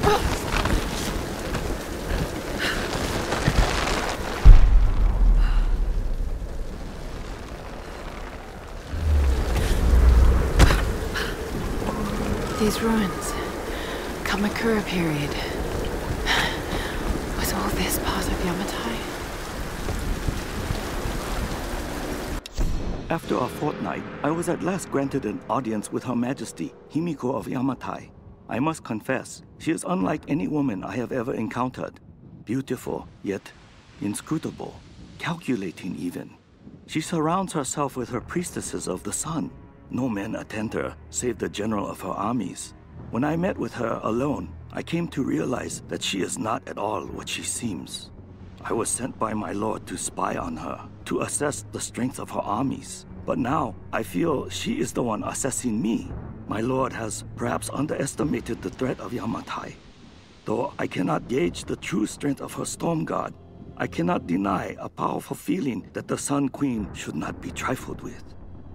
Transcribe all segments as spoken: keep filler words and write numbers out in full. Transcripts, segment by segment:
These ruins. Kamakura period. Was all this part of Yamatai? After a fortnight, I was at last granted an audience with Her Majesty, Himiko of Yamatai. I must confess, she is unlike any woman I have ever encountered. Beautiful, yet inscrutable, calculating even. She surrounds herself with her priestesses of the sun. No men attend her, save the general of her armies. When I met with her alone, I came to realize that she is not at all what she seems. I was sent by my lord to spy on her, to assess the strength of her armies. But now, I feel she is the one assessing me. My lord has perhaps underestimated the threat of Yamatai. Though I cannot gauge the true strength of her storm god, I cannot deny a powerful feeling that the Sun Queen should not be trifled with.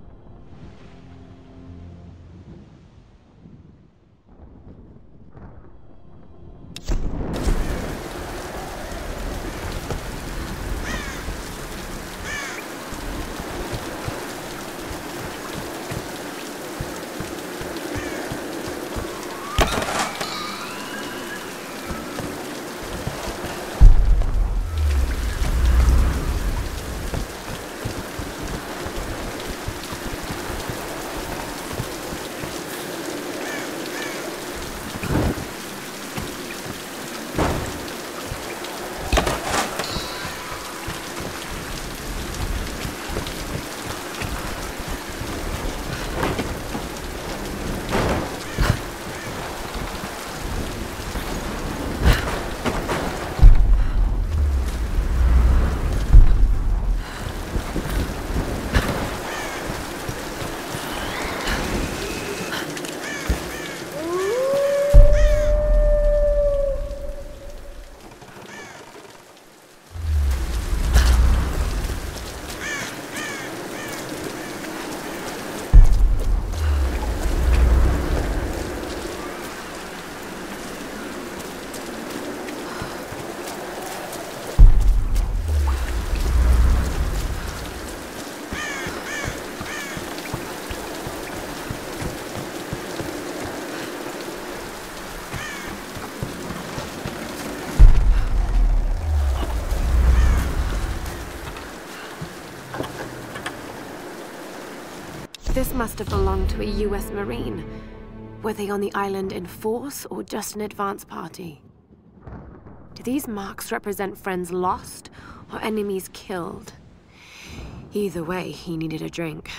This must have belonged to a U S Marine. Were they on the island in force or just an advance party? Do these marks represent friends lost or enemies killed? Either way, he needed a drink.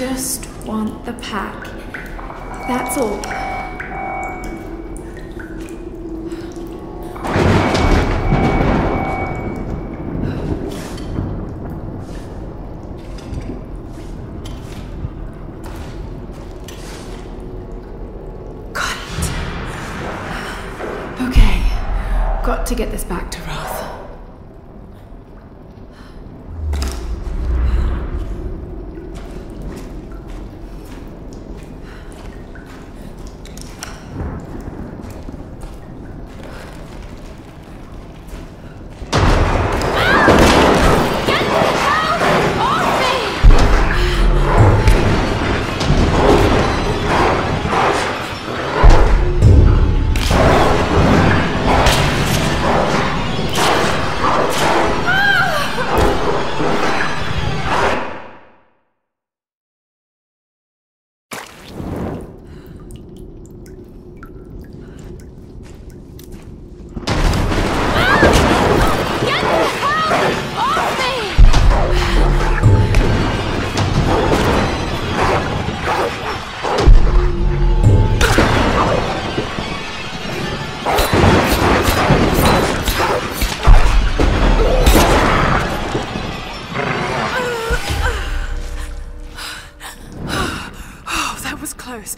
just want the pack. That's all. Got it. Okay. Got to get this back to Roth. Close.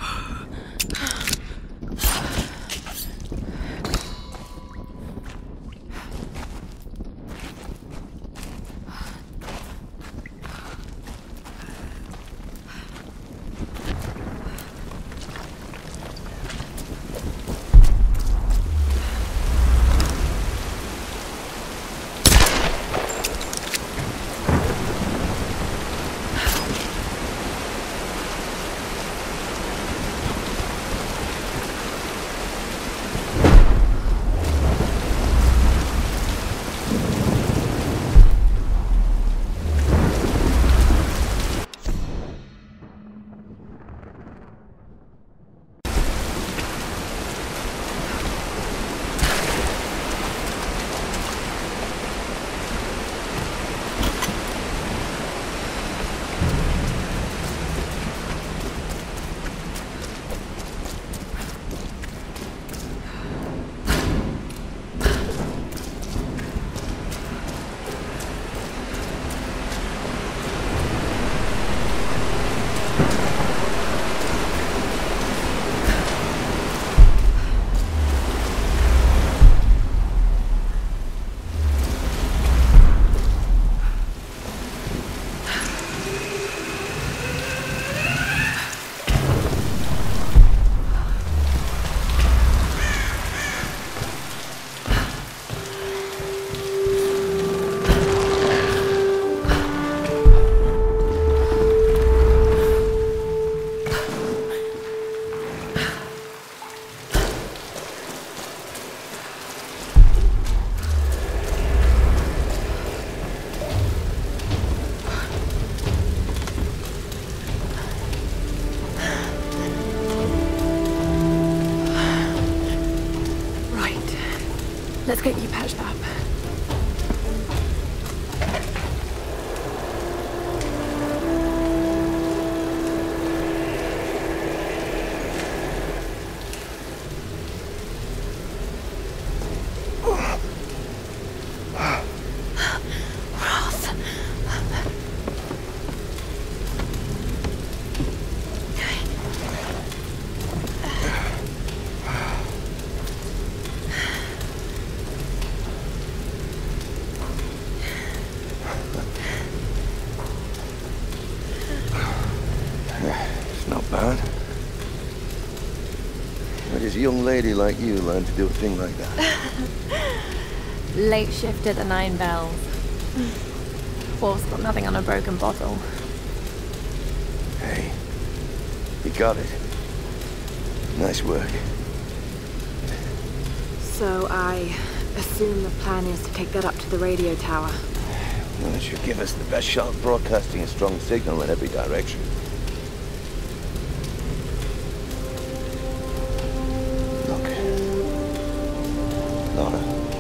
Let's get you patched up. Where does a young lady like you learn to do a thing like that? Late shift at the Nine Bells. Wolf's got nothing on a broken bottle. Hey, you got it. Nice work. So I assume the plan is to take that up to the radio tower. Well, it should give us the best shot of broadcasting a strong signal in every direction. Lara,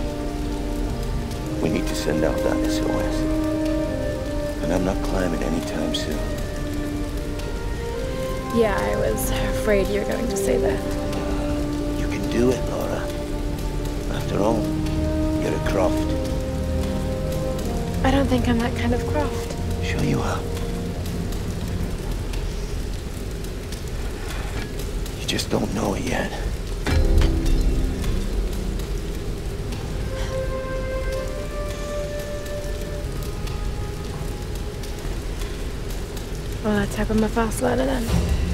we need to send out that S O S. And I'm not climbing anytime soon. Yeah, I was afraid you were going to say that. You can do it, Laura. After all, you're a Croft. I don't think I'm that kind of Croft. Sure you are. You just don't know it yet. Well, let's hope I'm a fast learner then.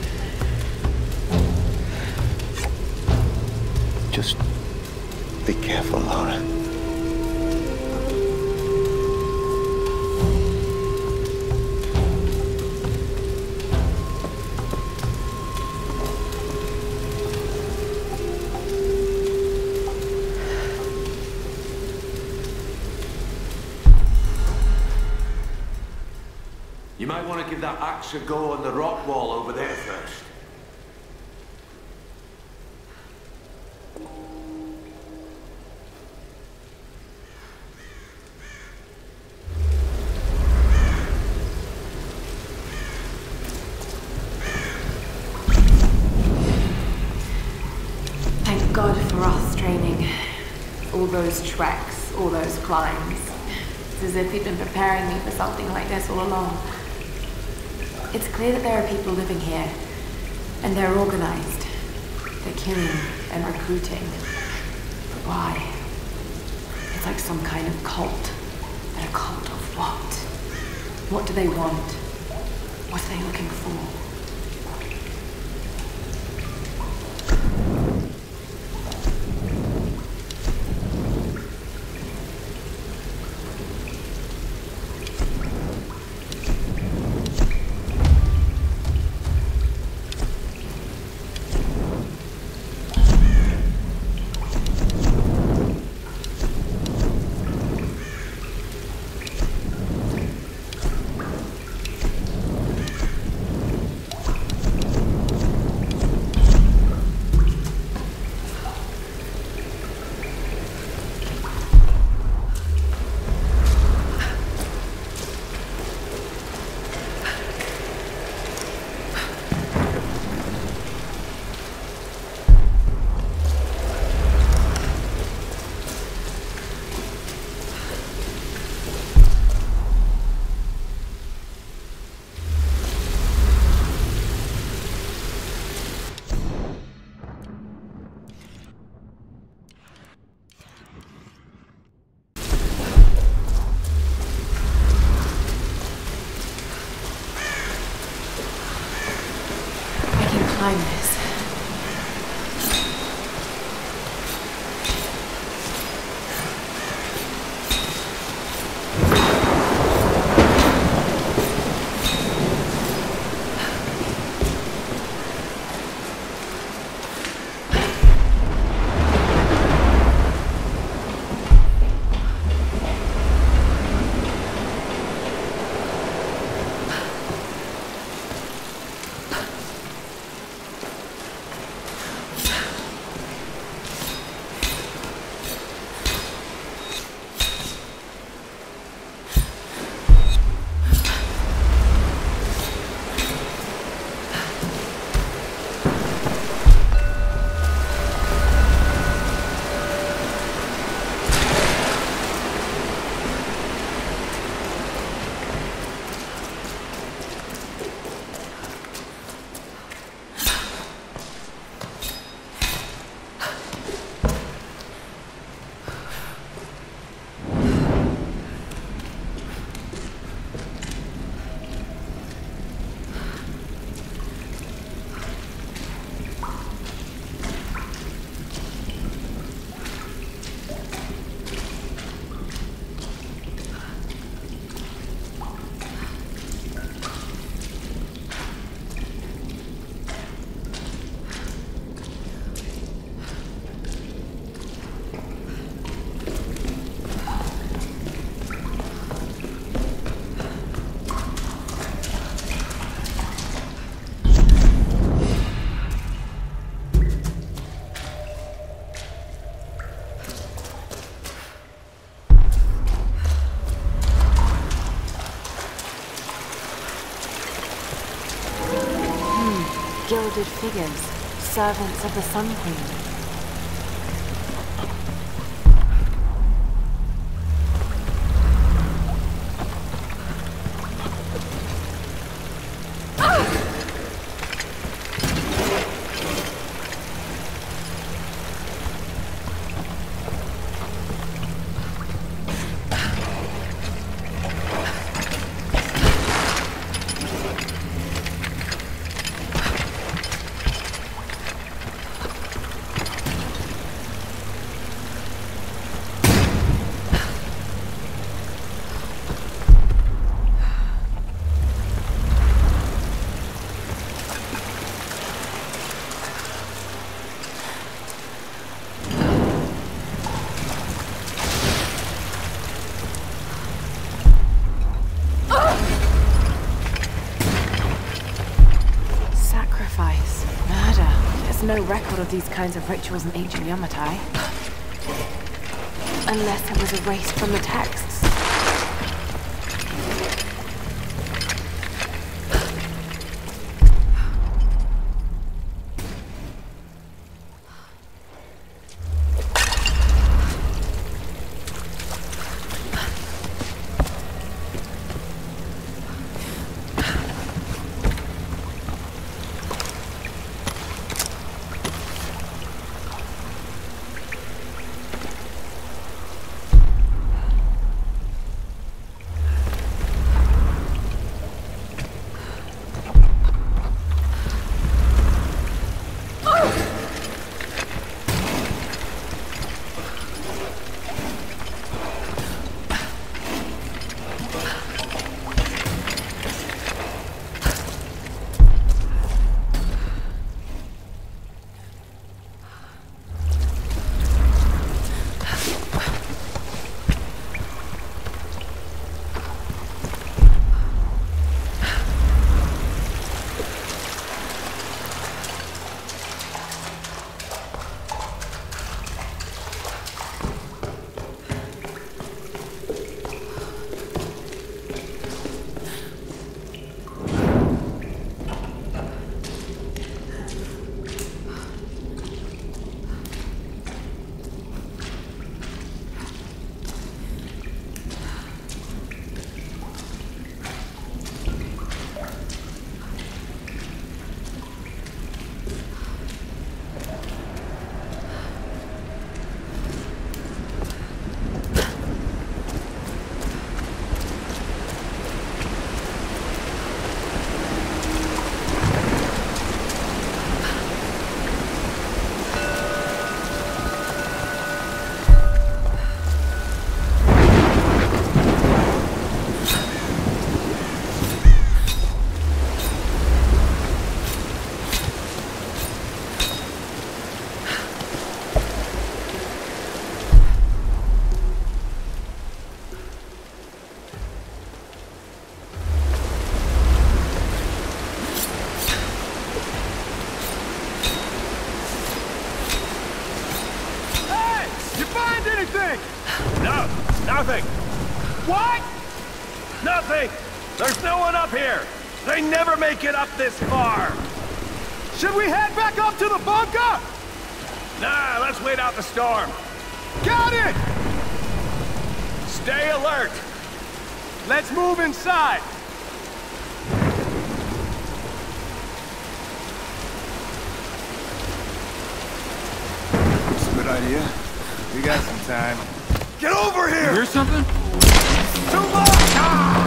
Just be careful, Laura. You might want to give that axe a go on the rock wall over there first. Thank God for us training. All those treks, all those climbs. It's as if he'd been preparing me for something like this all along. It's clear that there are people living here, and they're organized. They're killing and recruiting. But why? It's like some kind of cult. But a cult of what? What do they want? What are they looking for? gilded figures, servants of the Sun Queen. No record of these kinds of rituals in ancient Yamatai. Unless it was erased from the texts. Nothing! What? Nothing! There's no one up here! They never make it up this far! Should we head back up to the bunker? Nah, let's wait out the storm. Got it! Stay alert! Let's move inside. It's a good idea. We got some time. Get over here! You hear something? Too much! Ah!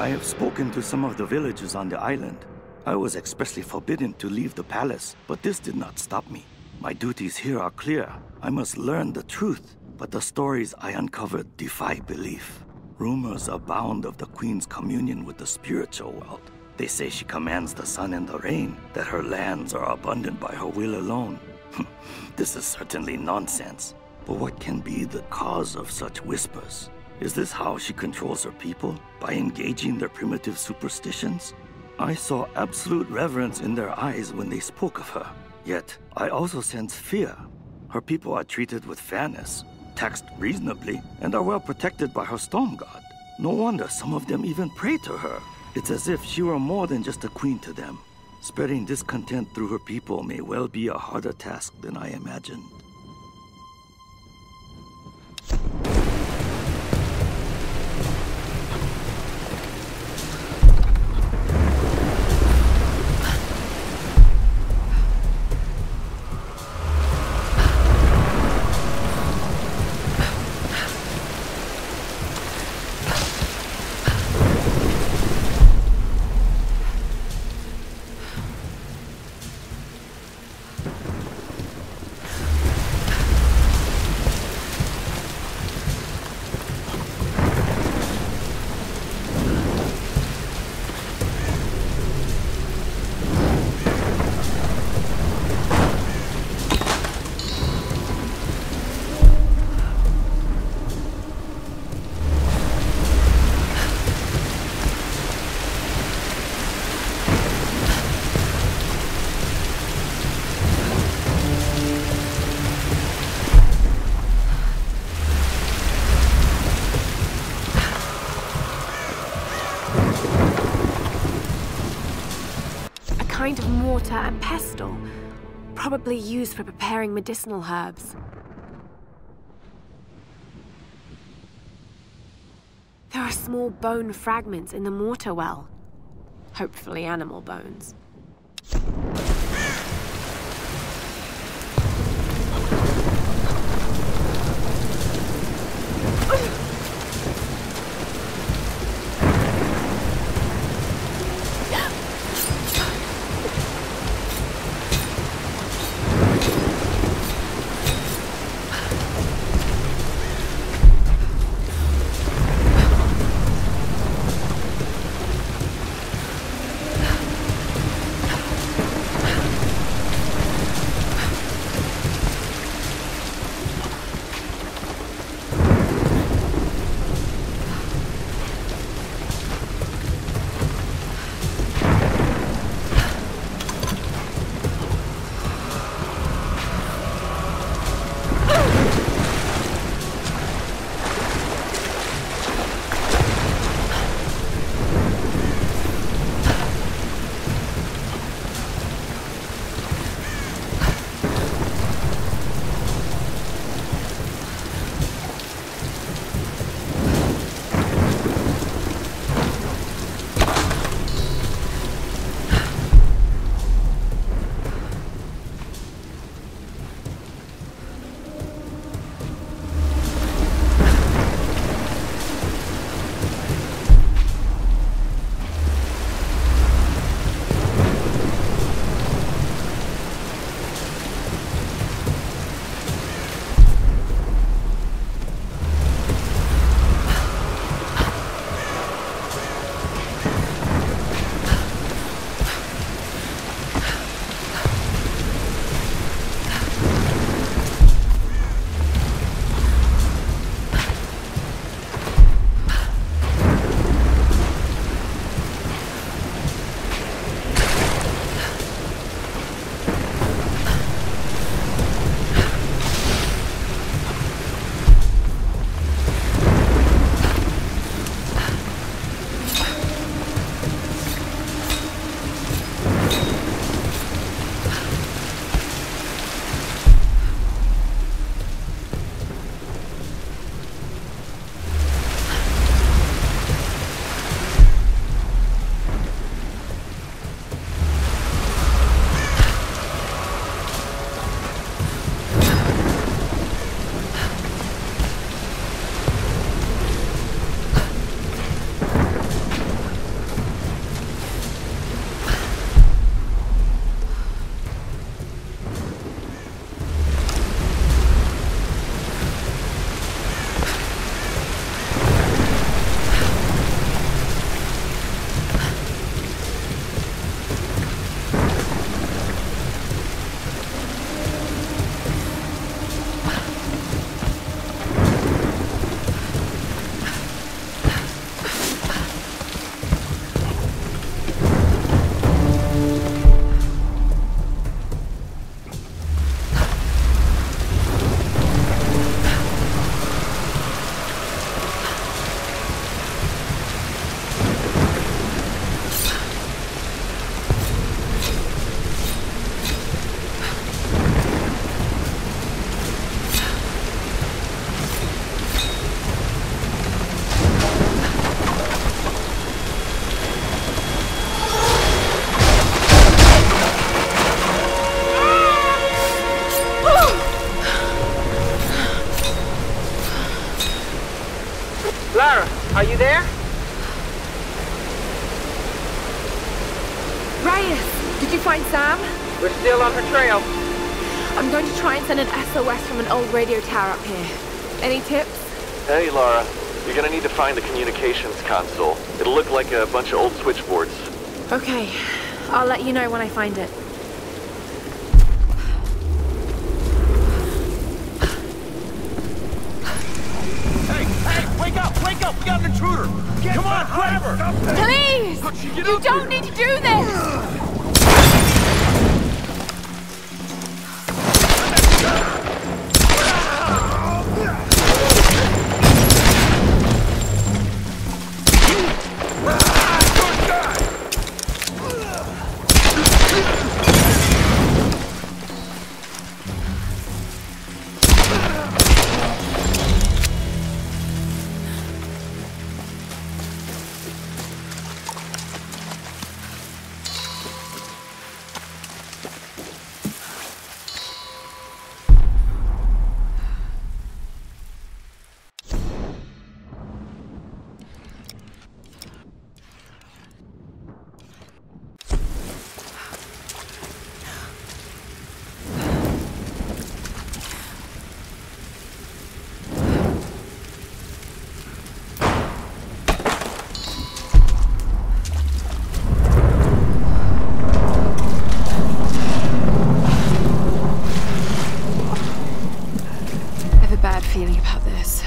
I have spoken to some of the villagers on the island. I was expressly forbidden to leave the palace, but this did not stop me. My duties here are clear. I must learn the truth, but the stories I uncovered defy belief. Rumors abound of the Queen's communion with the spiritual world. They say she commands the sun and the rain, that her lands are abundant by her will alone. This is certainly nonsense. But what can be the cause of such whispers? Is this how she controls her people? By engaging their primitive superstitions? I saw absolute reverence in their eyes when they spoke of her. Yet, I also sense fear. Her people are treated with fairness, taxed reasonably, and are well protected by her storm god. No wonder some of them even pray to her. It's as if she were more than just a queen to them. Spreading discontent through her people may well be a harder task than I imagined. Kind of mortar and pestle, probably used for preparing medicinal herbs. There are small bone fragments in the mortar well. Hopefully animal bones. Are you there? Reyes, did you find Sam? We're still on her trail. I'm going to try and send an S O S from an old radio tower up here. Any tips? Hey, Lara. You're gonna need to find the communications console. It'll look like a bunch of old switchboards. Okay. I'll let you know when I find it. Hey, hey, wake up, wake up! We got an intruder! Get Come on, grab her! Please! You, you don't need to do this! Feeling about this.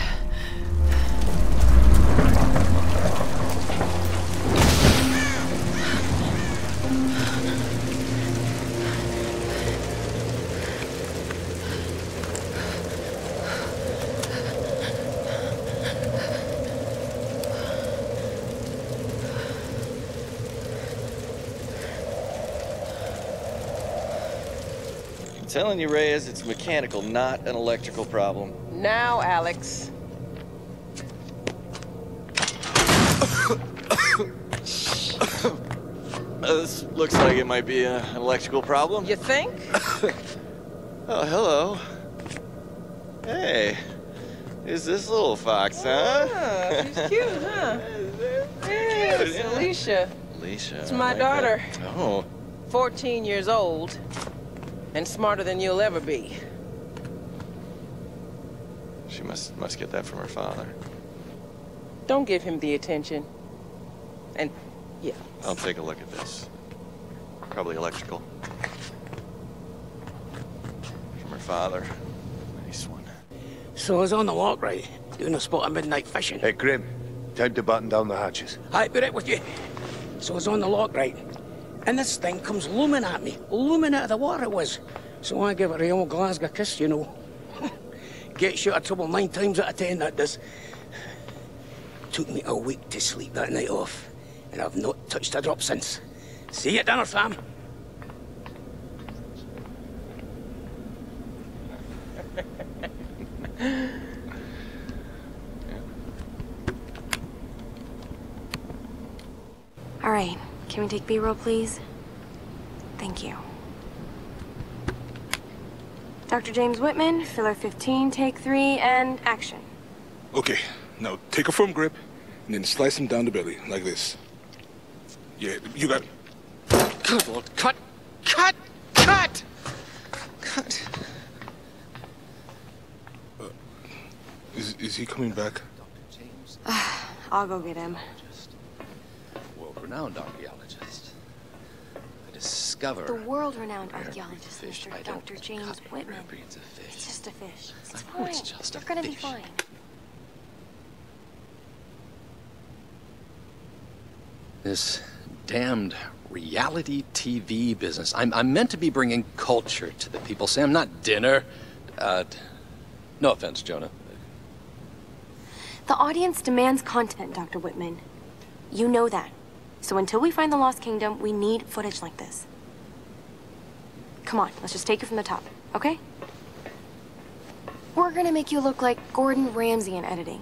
I'm telling you, Reyes, it's mechanical, not an electrical problem. Now, Alex. Uh, this looks like it might be a, an electrical problem. You think? Oh, hello. Hey, who's this little fox, huh? Oh, she's cute, huh? Yeah, it's yeah. Alicia. Alicia. It's my like daughter. that. Oh. fourteen years old. And smarter than you'll ever be. She must must get that from her father. Don't give him the attention. And, yeah. I'll take a look at this. Probably electrical. From her father. Nice one. So I was on the lock, right? Doing a spot of midnight fishing. Hey, Grim. Time to button down the hatches. I put it with you. So I was on the lock, right? And this thing comes looming at me. Looming out of the water it was. So I give it a old Glasgow kiss, you know. Gets you out of trouble nine times out of ten, that does. Took me a week to sleep that night off. And I've not touched a drop since. See you at dinner, Sam. All right, can we take B-roll, please? Thank you. Doctor James Whitman, filler fifteen, take three, and action. Okay, now take a firm grip, and then slice him down the belly, like this. Yeah, you got... Good Lord, cut! Cut! Cut! Cut! Uh, is, is he coming back? I'll go get him. World-renowned archaeologist. I discover... The world-renowned archaeologist, fish. Mister Doctor James Whitman. Breeds of fish. It's just a fish. It's I know fine. it's just You're a gonna be fish. fine. This damned reality T V business. I'm, I'm meant to be bringing culture to the people, Sam, not dinner. Uh, no offense, Jonah. The audience demands content, Doctor Whitman. You know that. So until we find the Lost Kingdom, we need footage like this. Come on, let's just take it from the top, okay? We're gonna make you look like Gordon Ramsay in editing.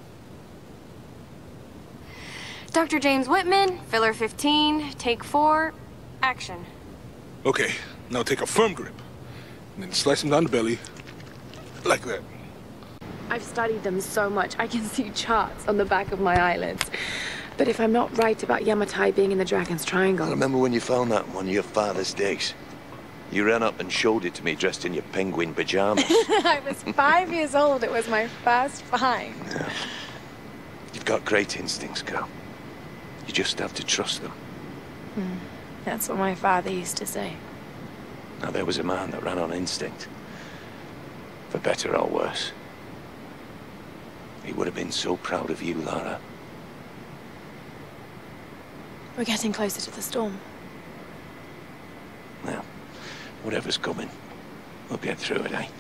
Doctor James Whitman, filler fifteen, take four, action. Okay, now take a firm grip, and then slice him down the belly, like that. I've studied them so much, I can see charts on the back of my eyelids. But if I'm not right about Yamatai being in the Dragon's Triangle... I remember when you found that in one of your father's digs. You ran up and showed it to me dressed in your penguin pajamas. I was five years old. It was my first find. Yeah. You've got great instincts, girl. You just have to trust them. Hmm. That's what my father used to say. Now, there was a man that ran on instinct. For better or worse. He would have been so proud of you, Lara. We're getting closer to the storm. Well, whatever's coming, we'll get through it, eh?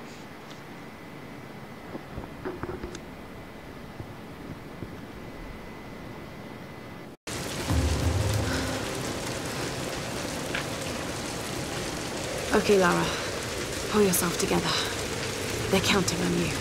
Okay, Lara. Pull yourself together. They're counting on you.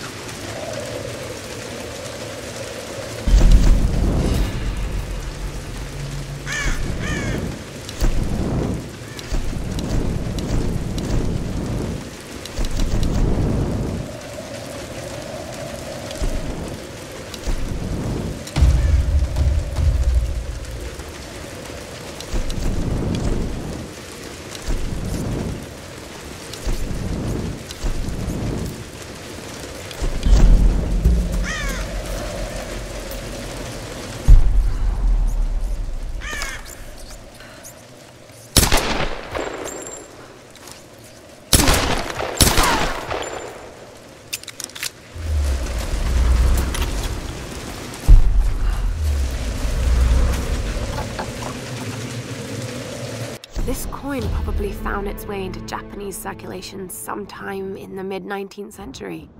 This coin probably found its way into Japanese circulation sometime in the mid nineteenth century.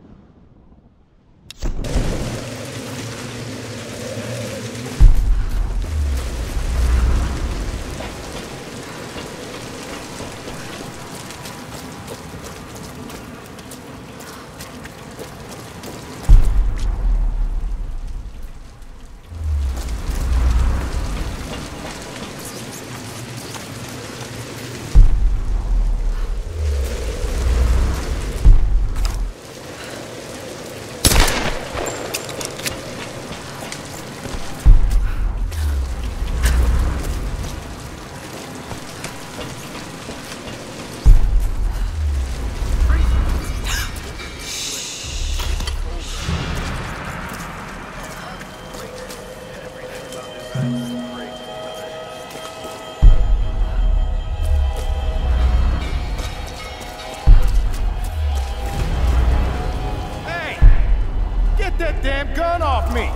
That damn gun off me!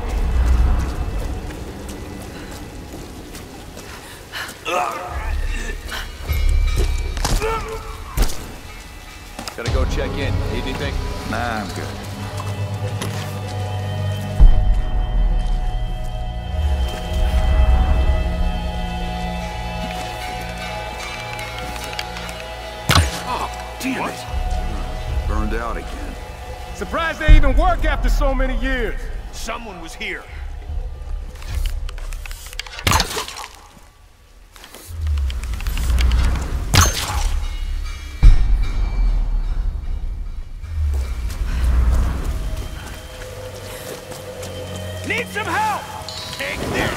Gotta go check in. Need anything? Nah, I'm good. Oh, damn what? it! Burned out again. Surprised they even work after so many years. Someone was here. Need some help! Take this!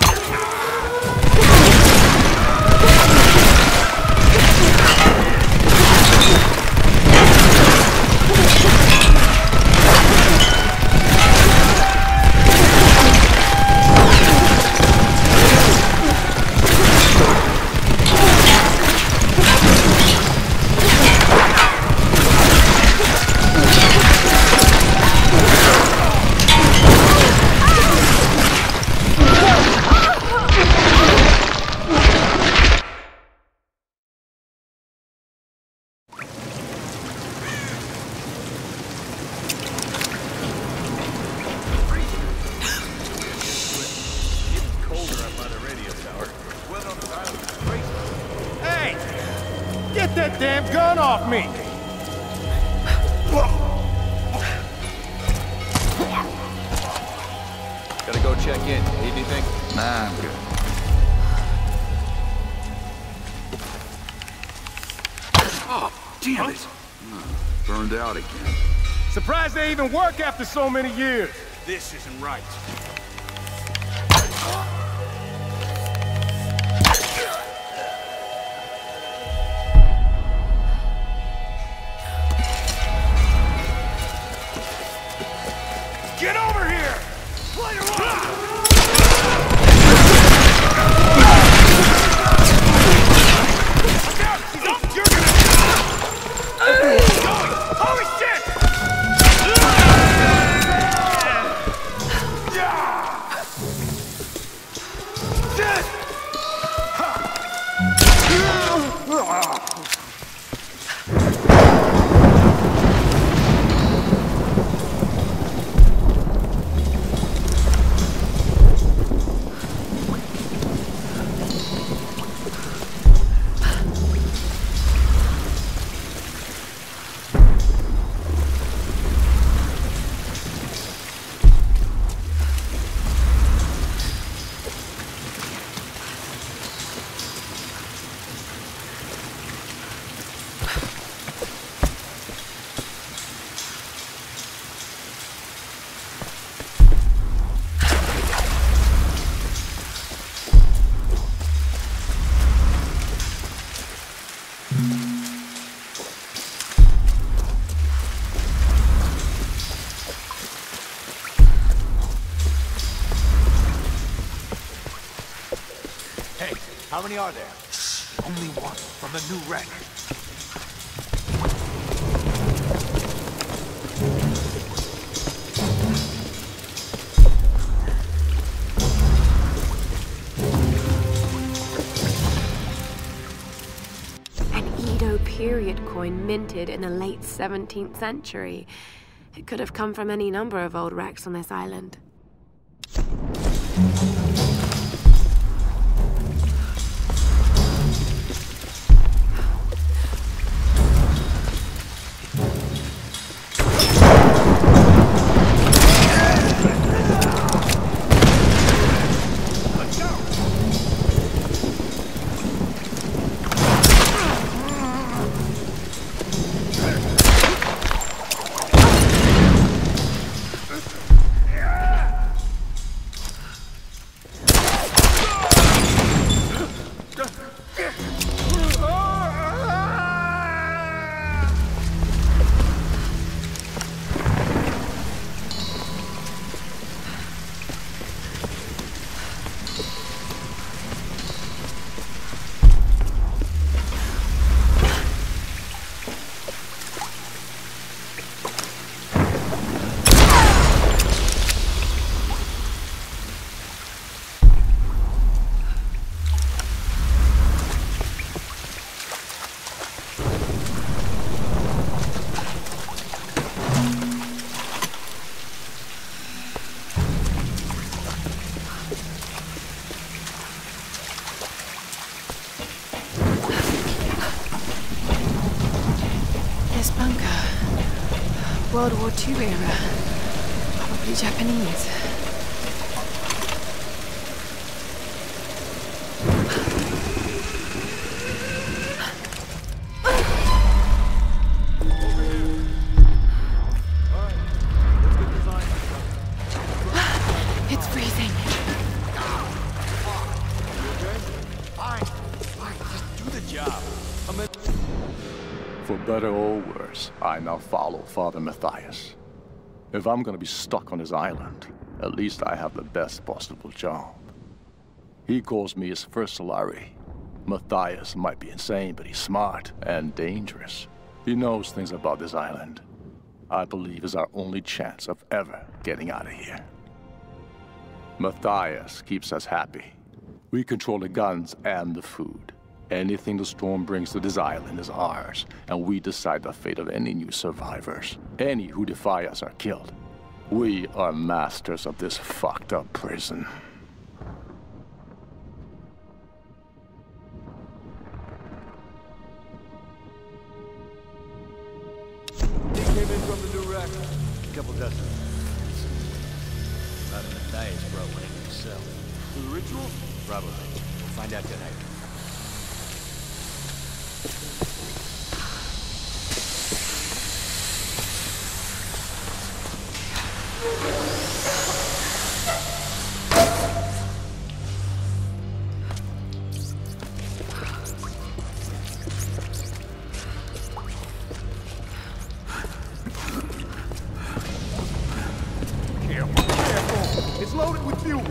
Get that damn gun off me! Gotta go check in. Need anything? Nah, I'm good. Oh, damn it! Burned out again. Surprised they even work after so many years. This isn't right. Get over here! Play around! Holy shit! How many are there? Only one from the new wreck. An Edo period coin minted in the late seventeenth century. It could have come from any number of old wrecks on this island. World War Two era. Probably Japanese. It's freezing. Fine. Fine. Just do the job. I'm in. For better or worse, I now follow Father Matthias. If I'm gonna be stuck on his island, at least I have the best possible job. He calls me his first Solari. Matthias might be insane, but he's smart and dangerous. He knows things about this island. I believe is our only chance of ever getting out of here. Matthias keeps us happy. We control the guns and the food. Anything the storm brings to this island is ours, and we decide the fate of any new survivors. Any who defy us are killed. We are masters of this fucked up prison. He came in from the new wreck. A couple dozen. Father Matthias brought one in himself. For the ritual? Probably. We'll find out tonight. Loaded with fuel.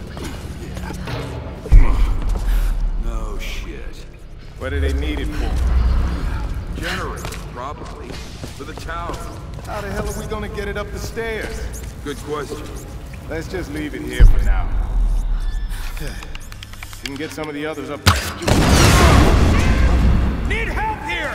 No shit. What do they need it for? Generator, probably. For the tower. How the hell are we gonna get it up the stairs? Good question. Let's just leave it here for now. You can get some of the others up there. Need help here!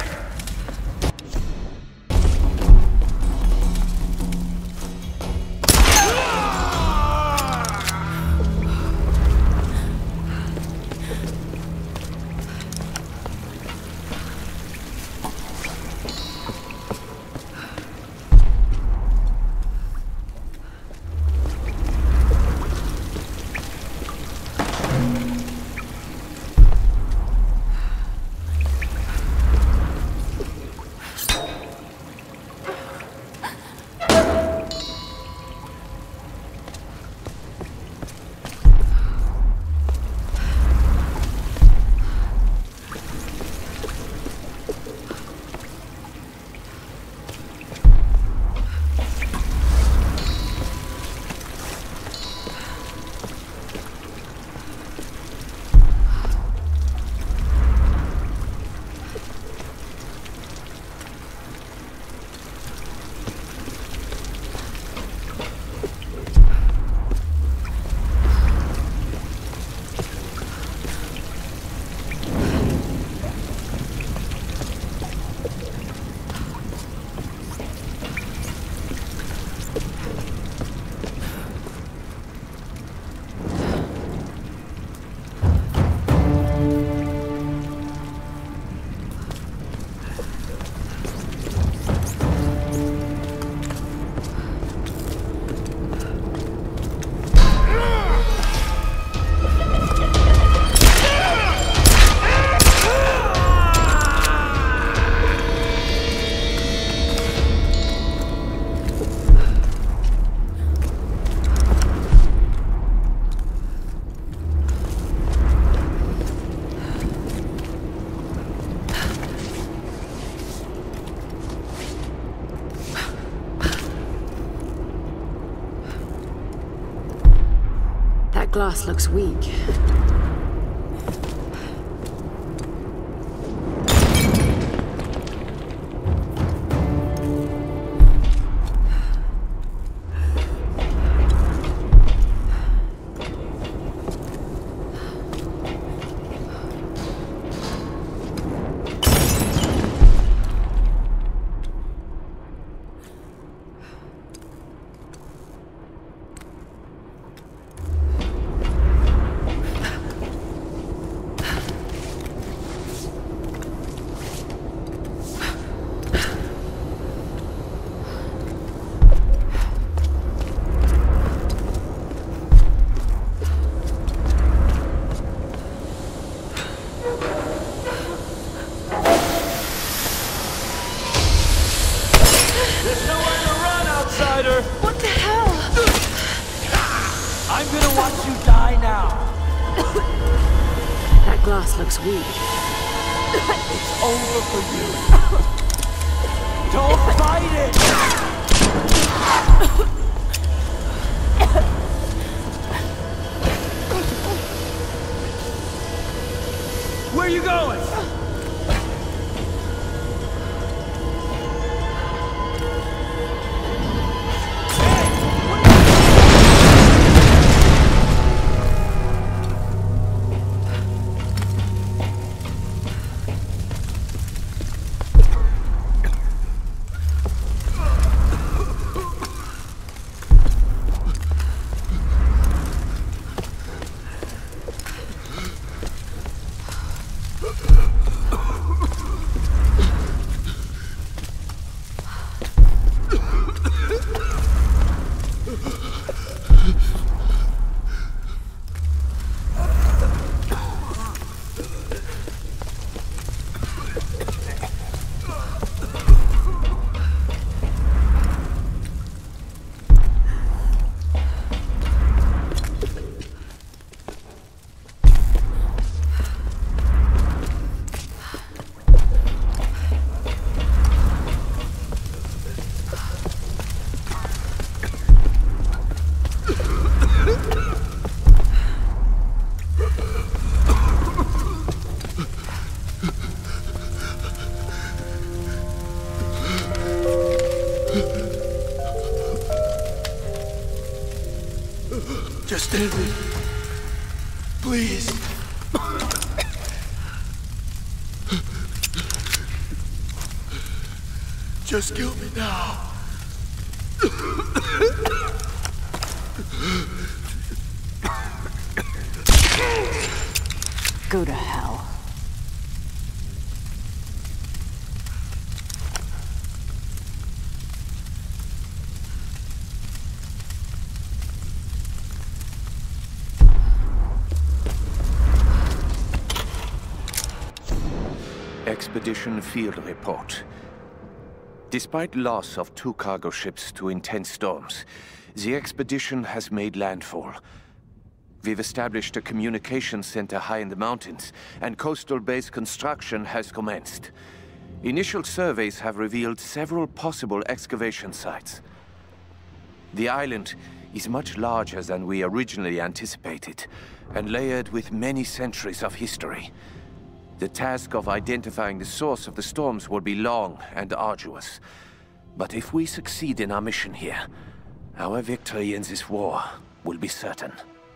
Glass looks weak. What the hell? I'm gonna watch you die now. That glass looks weak. It's over for you. Don't fight it! Where are you going? Just end it. Please. Just kill me now. Go to hell. Expedition Field Report. Despite loss of two cargo ships to intense storms, the expedition has made landfall. We've established a communications center high in the mountains, and coastal base construction has commenced. Initial surveys have revealed several possible excavation sites. The island is much larger than we originally anticipated, and layered with many centuries of history. The task of identifying the source of the storms will be long and arduous. But if we succeed in our mission here, our victory in this war will be certain.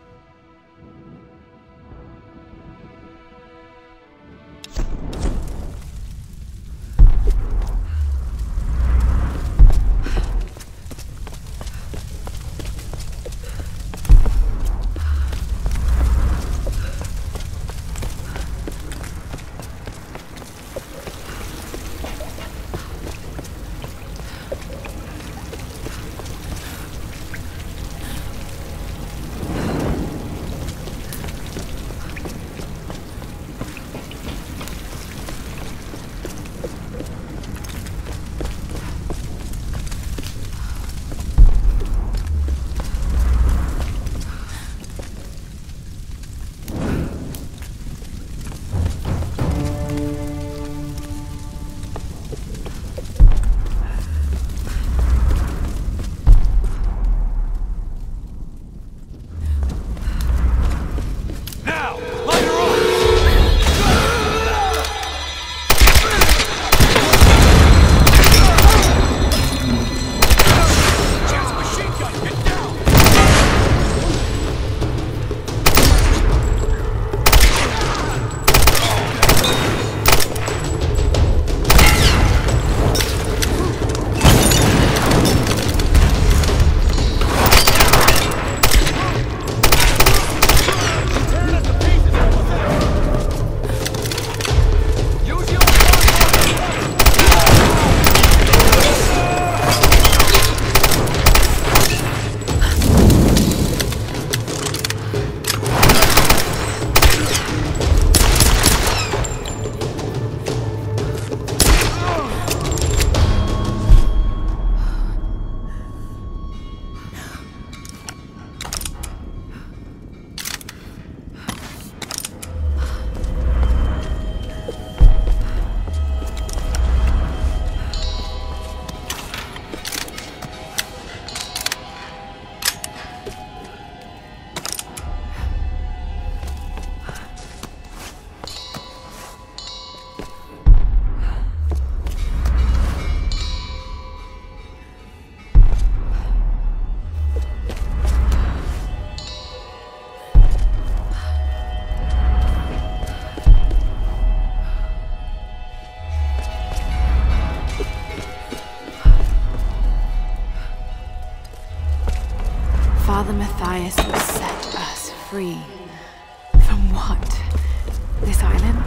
Father Matthias will set us free. From what? This island?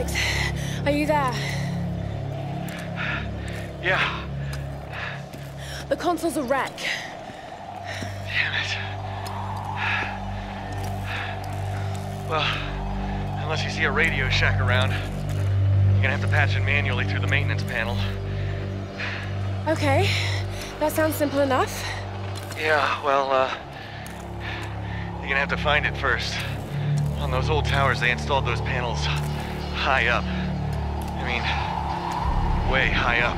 Alex, are you there? Yeah. The console's a wreck. Damn it. Well, unless you see a Radio Shack around, you're gonna have to patch it manually through the maintenance panel. Okay, that sounds simple enough. Yeah, well, uh, you're gonna have to find it first. On those old towers, they installed those panels high up. I mean, way high up.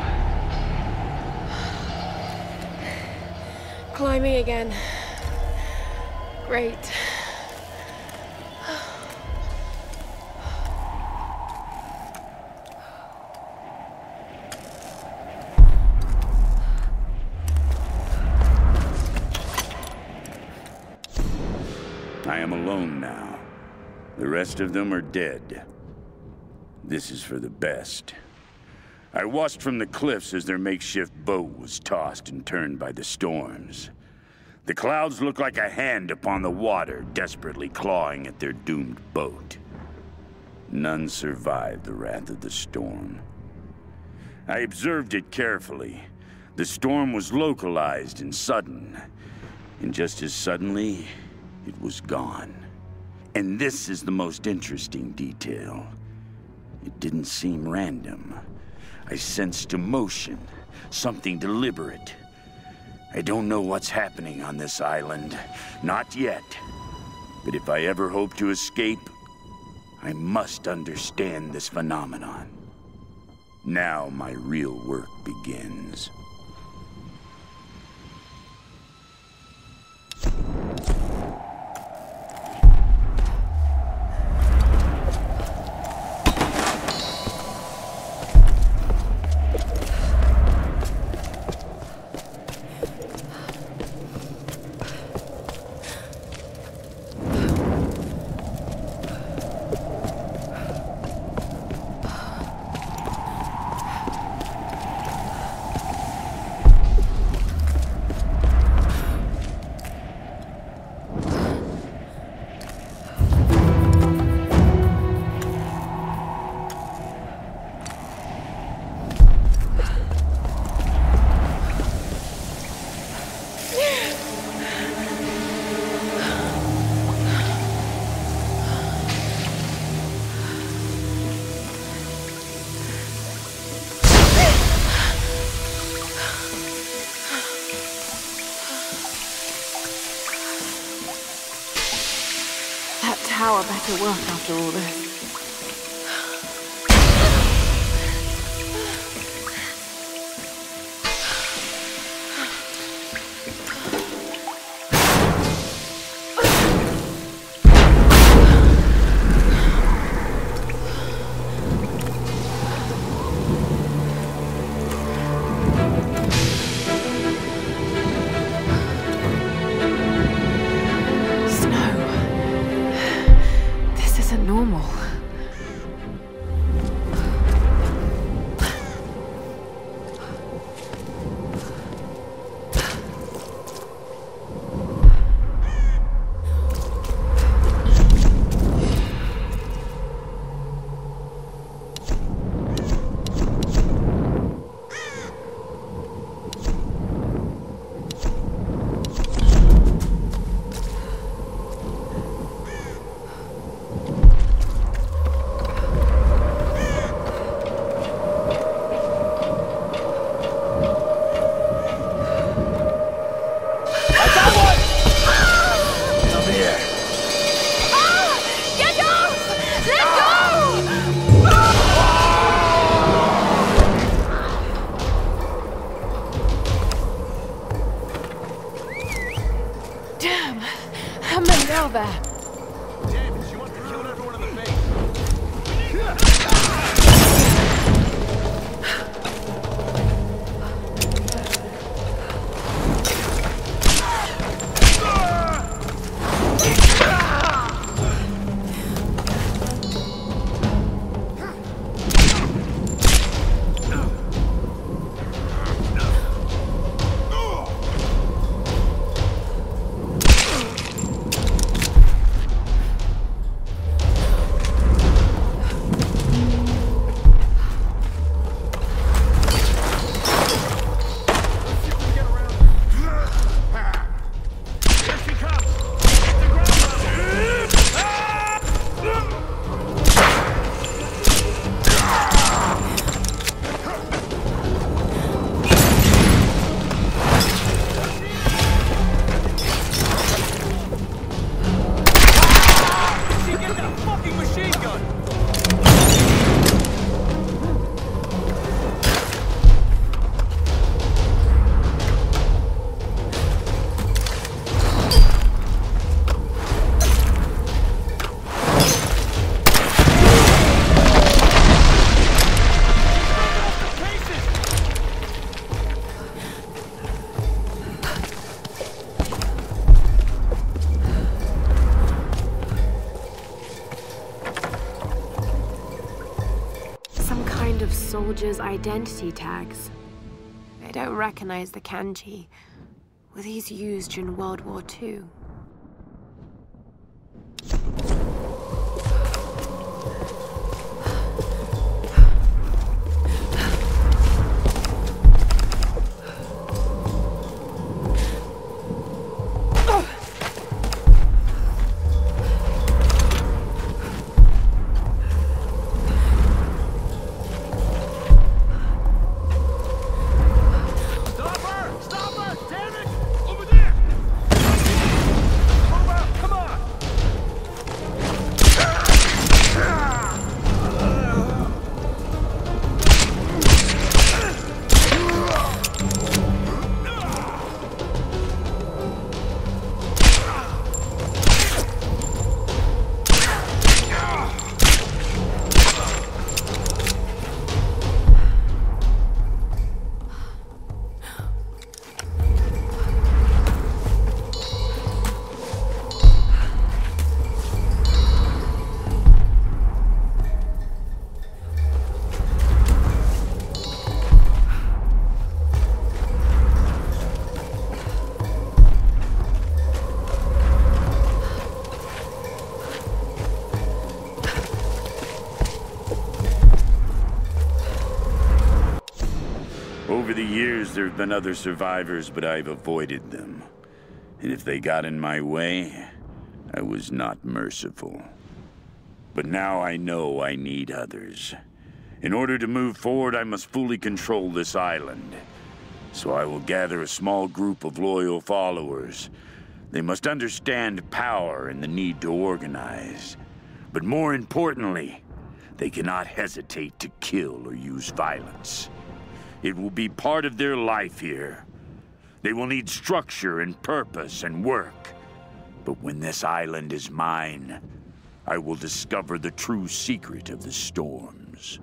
Climbing again. Great. I am alone now. The rest of them are dead. This is for the best. I watched from the cliffs as their makeshift boat was tossed and turned by the storms. The clouds looked like a hand upon the water, desperately clawing at their doomed boat. None survived the wrath of the storm. I observed it carefully. The storm was localized and sudden, and just as suddenly, it was gone. And this is the most interesting detail. It didn't seem random. I sensed emotion, something deliberate. I don't know what's happening on this island, not yet. But if I ever hope to escape, I must understand this phenomenon. Now my real work begins. Tower better work after all this. soldiers' identity tags. They don't recognize the kanji. Were these used during World War Two? Over the years, there have been other survivors, but I've avoided them. And if they got in my way, I was not merciful. But now I know I need others. In order to move forward, I must fully control this island. So I will gather a small group of loyal followers. They must understand power and the need to organize. But more importantly, they cannot hesitate to kill or use violence. It will be part of their life here. They will need structure and purpose and work. But when this island is mine, I will discover the true secret of the storms.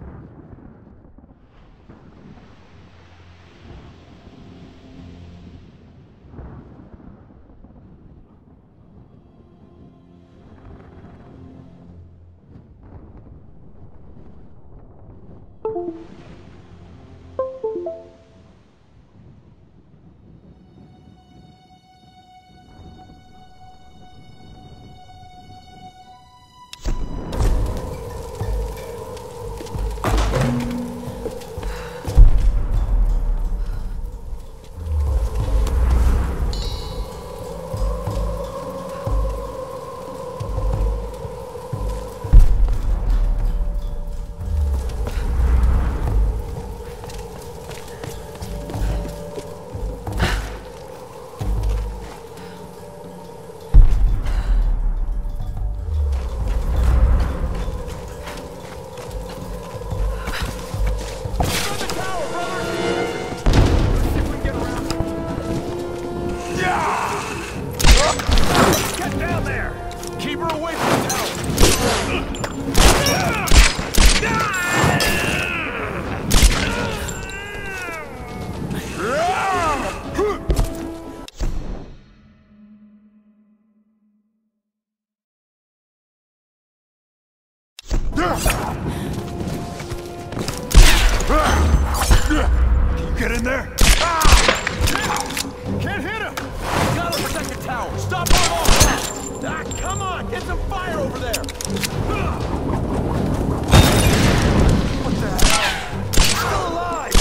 Get in there! Can't hit him! Gotta protect the tower! Stop her off! Ah, come on! Get some fire over there! What the hell? He's still alive!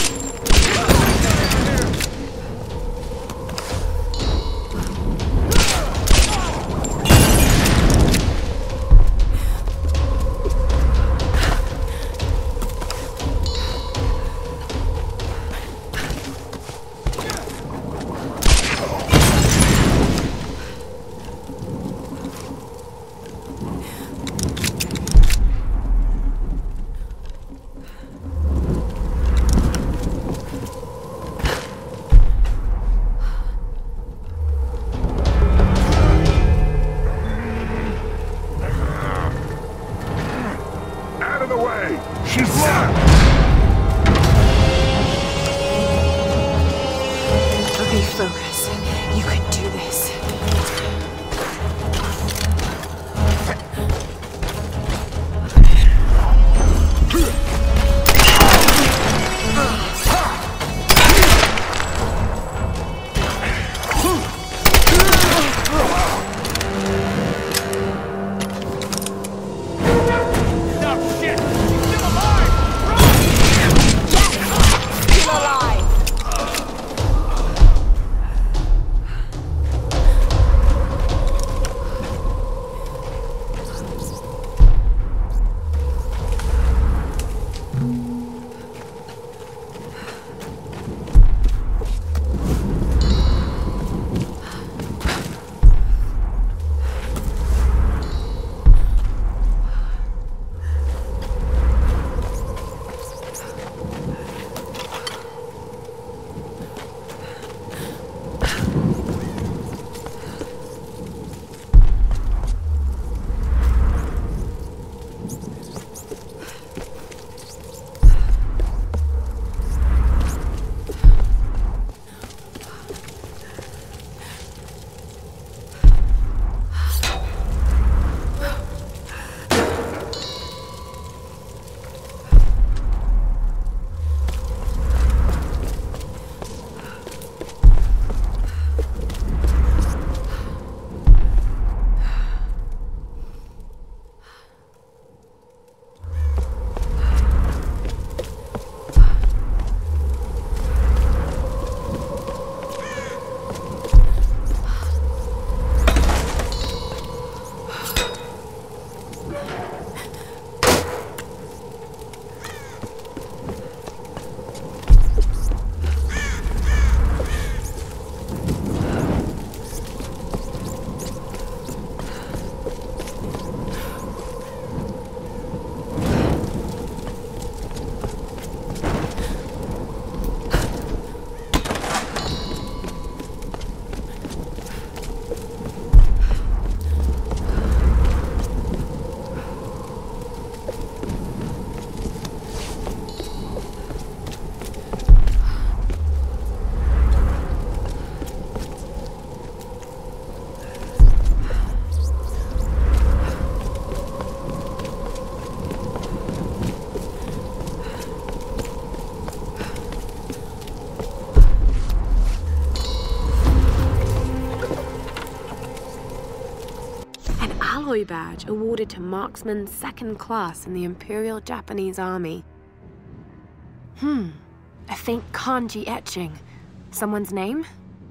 alloy badge awarded to marksman second class in the Imperial Japanese Army. Hmm, a faint kanji etching. Someone's name?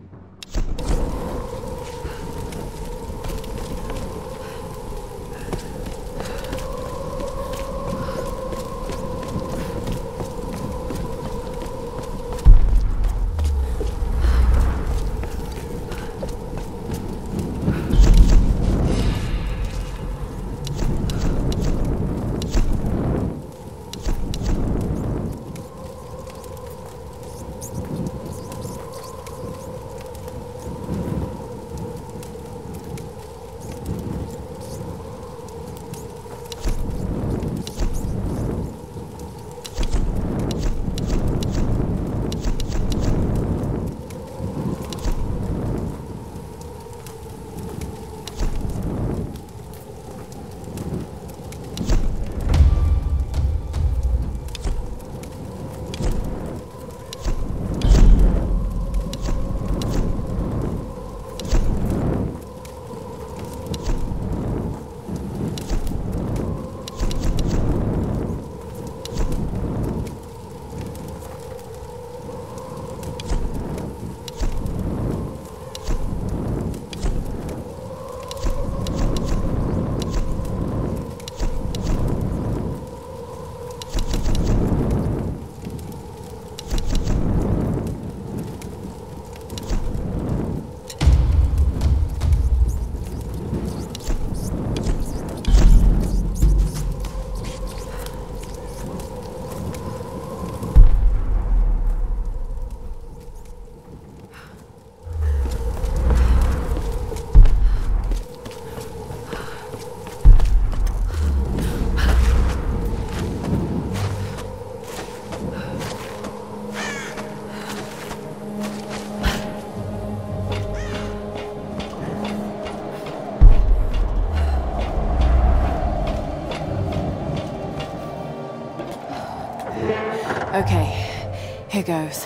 Okay, here goes.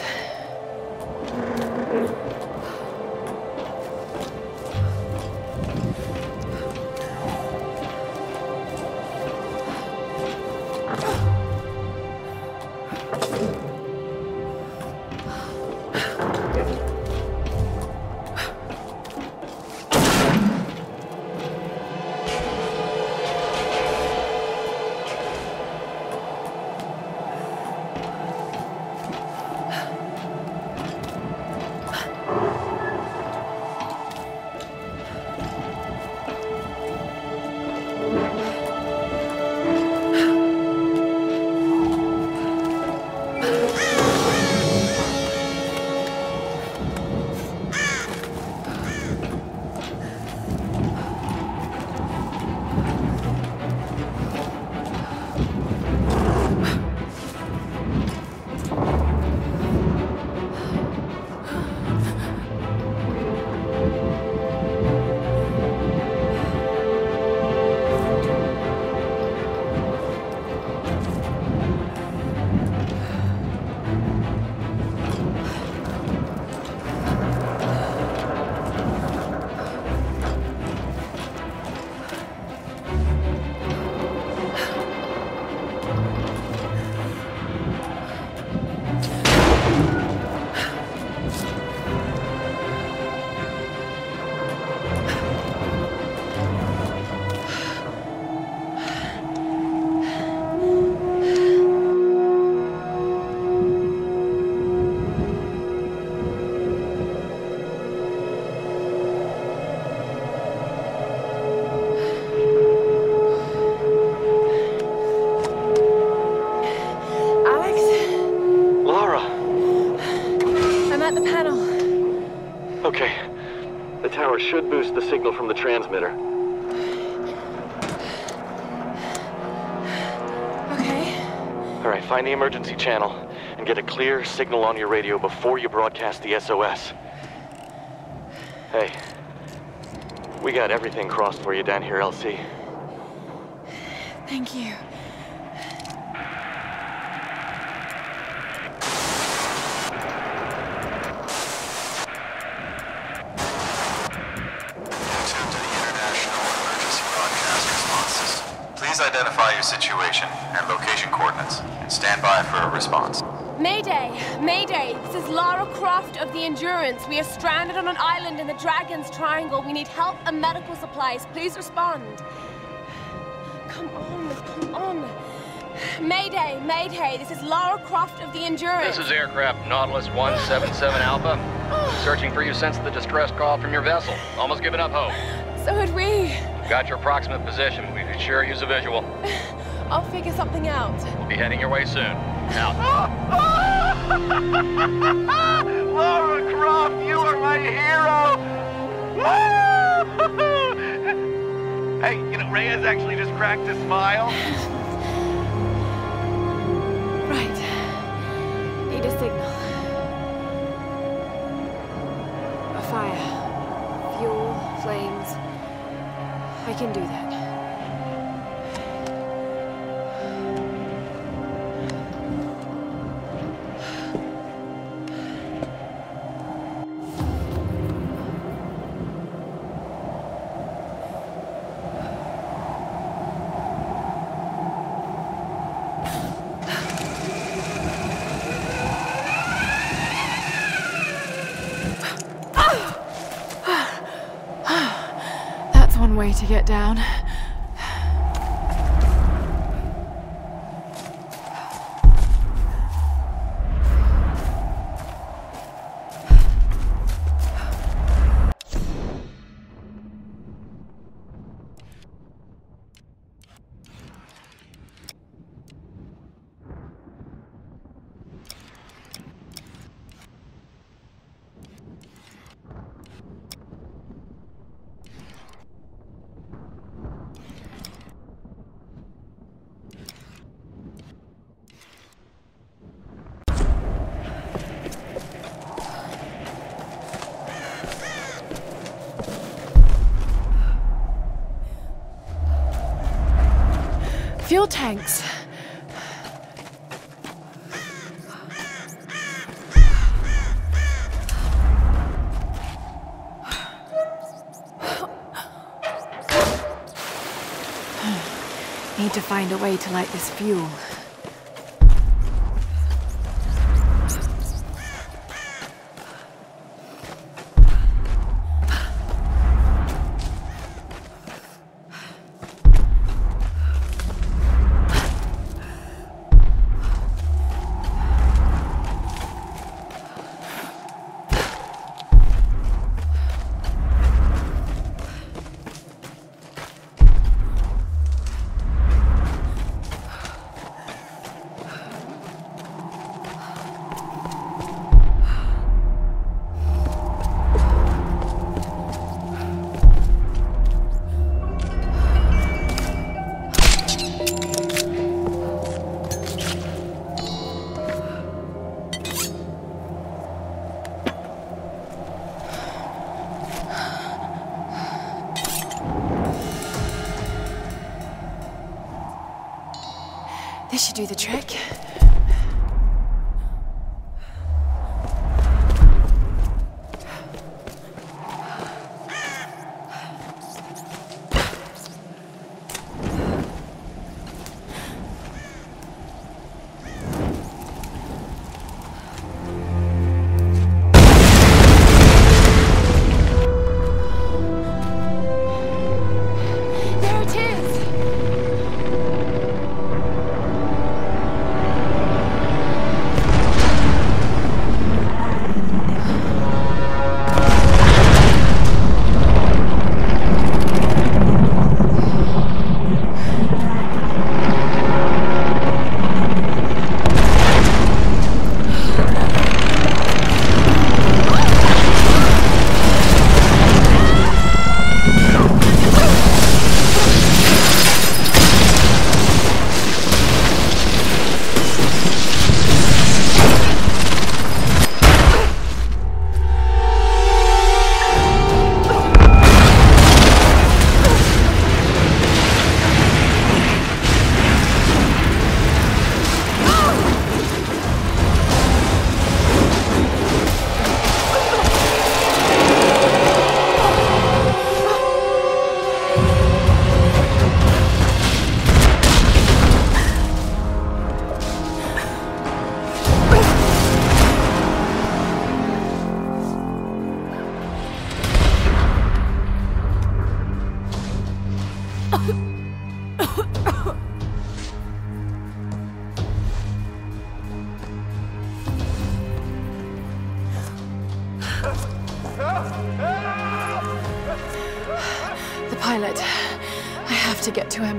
Okay. The tower should boost the signal from the transmitter. Okay. All right, find the emergency channel and get a clear signal on your radio before you broadcast the S O S. Hey, we got everything crossed for you down here, L C. Thank you. International emergency broadcast. Please identify your situation and location coordinates, and stand by for a response. Mayday! Mayday! This is Lara Croft of the Endurance. We are stranded on an island in the Dragon's Triangle. We need help and medical supplies. Please respond. Come on, come on. Mayday! Mayday! This is Lara Croft of the Endurance. This is aircraft Nautilus one seven seven Alpha. Searching for you since the distress call from your vessel. Almost given up hope. So had we. Got your approximate position. We could sure use a visual. I'll figure something out. We'll be heading your way soon. Out. Lara Croft, you are my hero! Hey, you know, Reyes actually just cracked a smile. Right. Need a signal. A fire. Fuel, flames. I can do that. That's one way to get down. Fuel tanks. Need to find a way to light this fuel. This should do the trick. There it is! Pilot, I have to get to him.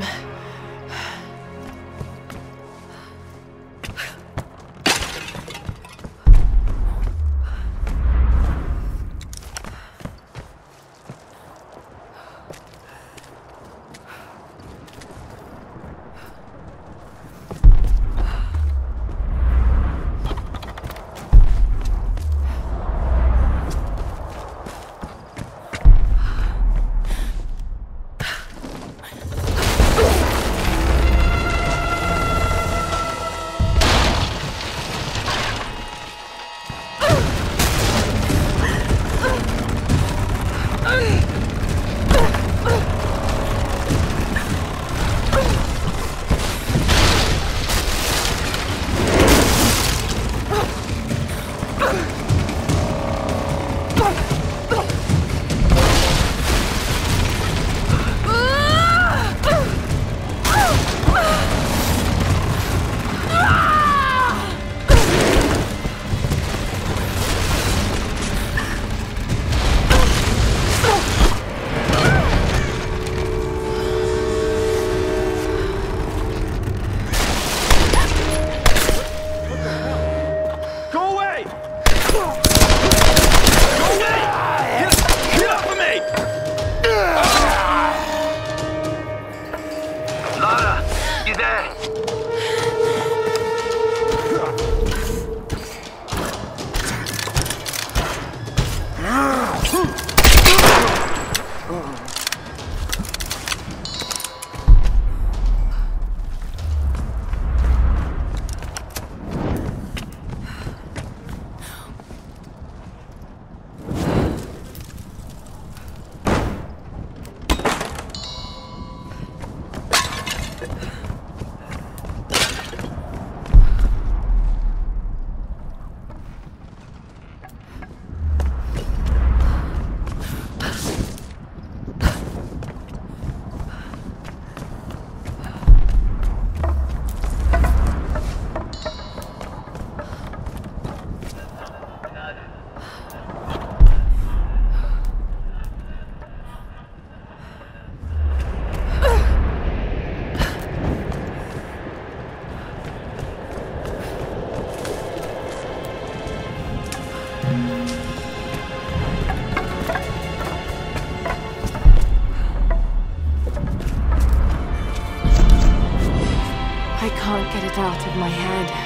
Out of my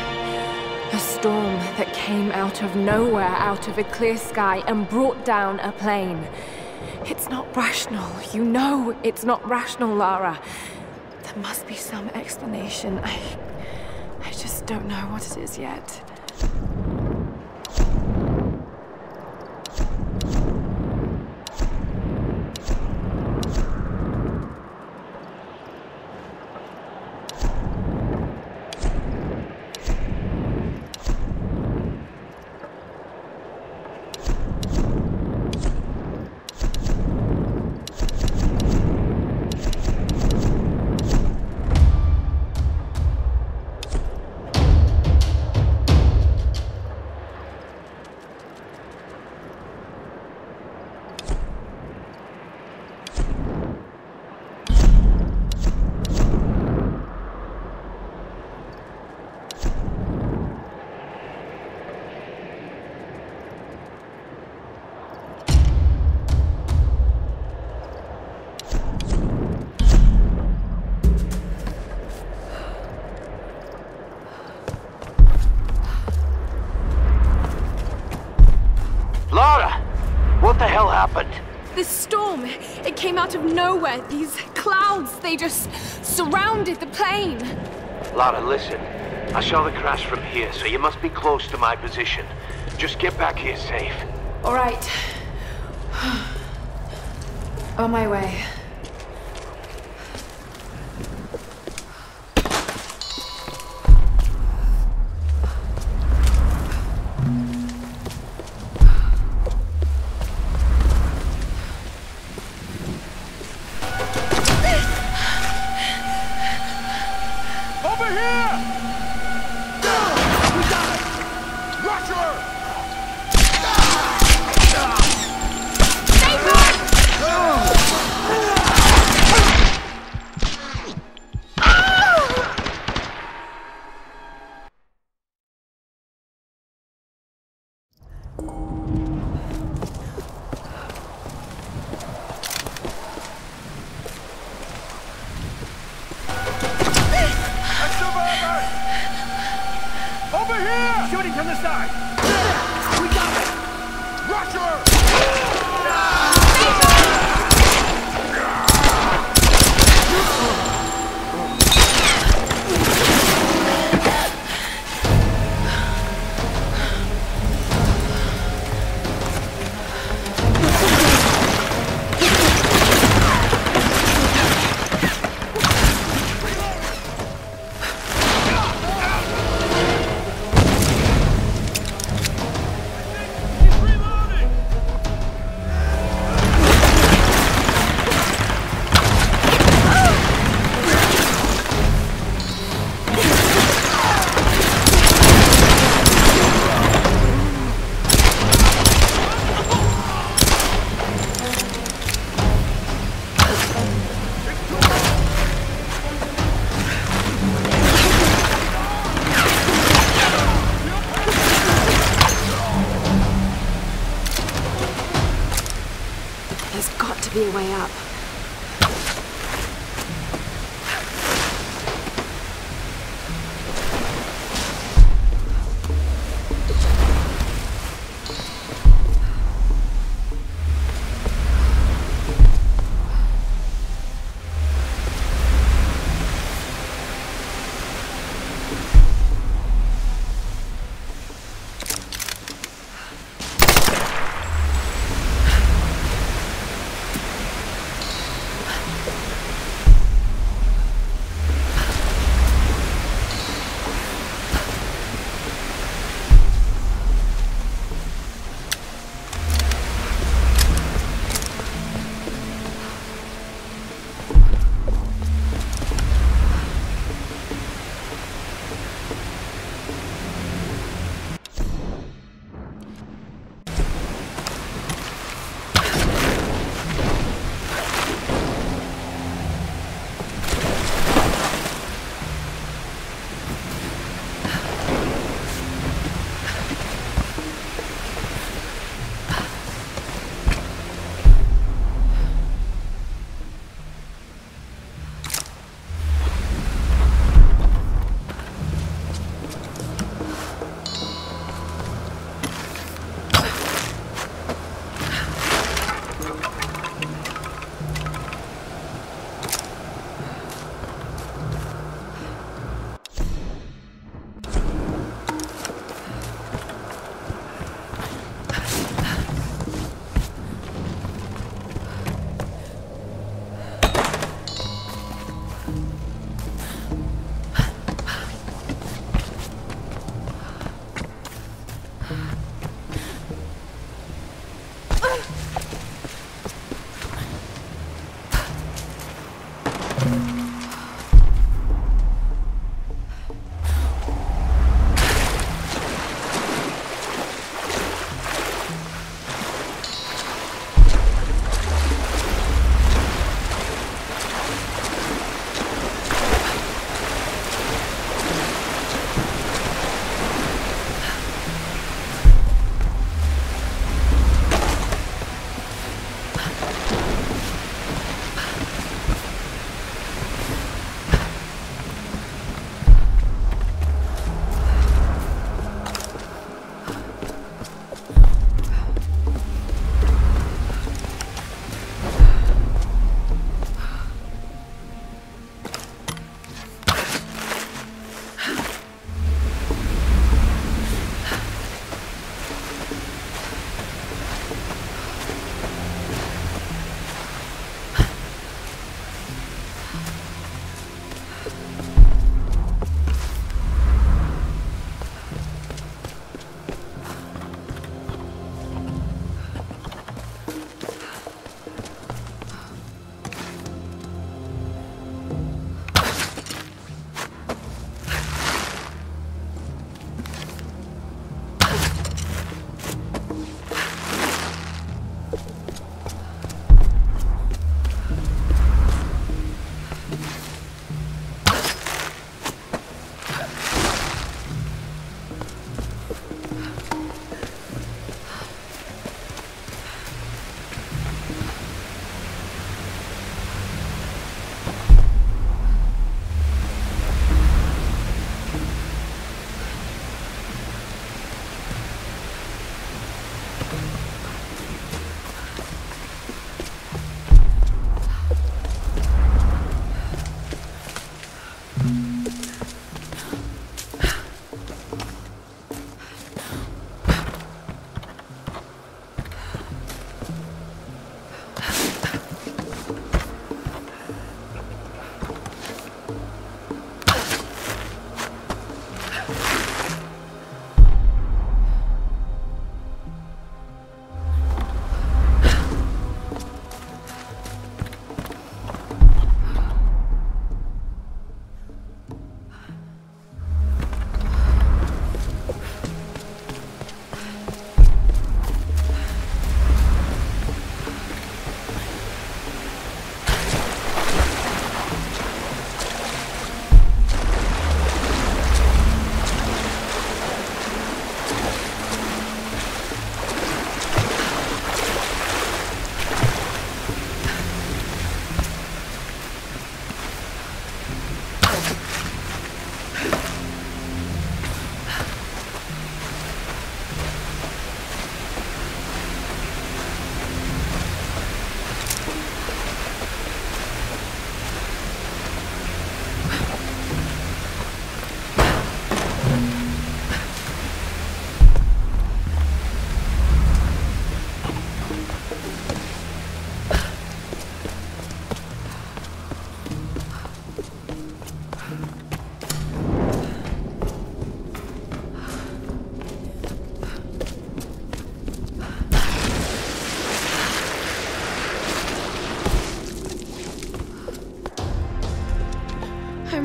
head. A storm that came out of nowhere, out of a clear sky, and brought down a plane. It's not rational. You know it's not rational, Lara. There must be some explanation. I... I just don't know what it is yet. This storm, it came out of nowhere. These clouds, they just surrounded the plane. Lara, listen. I saw the crash from here, so you must be close to my position. Just get back here safe. All right. On my way. Stay back! from the side! We got it! Rush her! There's got to be a way up.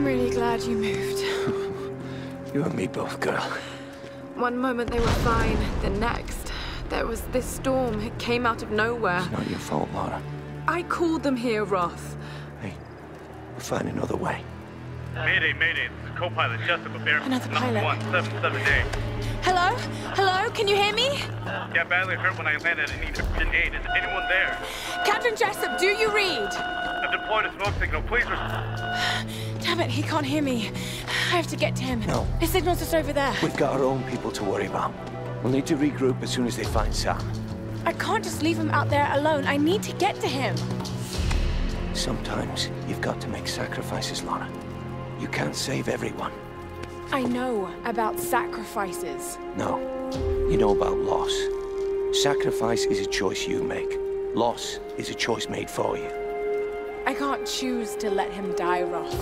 I'm really glad you moved. You and me both, girl. One moment they were fine, the next, there was this storm. It came out of nowhere. It's not your fault, Lara. I called them here, Roth. Hey, we'll find another way. Mayday, mayday. This is co-pilot Jessup of Air Another pilot. one seven seven A. Hello? Hello? Can you hear me? Yeah, badly hurt when I landed and need urgent aid. Is anyone there? Captain Jessup, do you read? I've deployed a smoke signal. Please respond. Damn it, he can't hear me. I have to get to him. No. His signal's just over there. We've got our own people to worry about. We'll need to regroup as soon as they find Sam. I can't just leave him out there alone. I need to get to him. Sometimes you've got to make sacrifices, Lara. You can't save everyone. I know about sacrifices. No. You know about loss. Sacrifice is a choice you make. Loss is a choice made for you. I can't choose to let him die, Roth.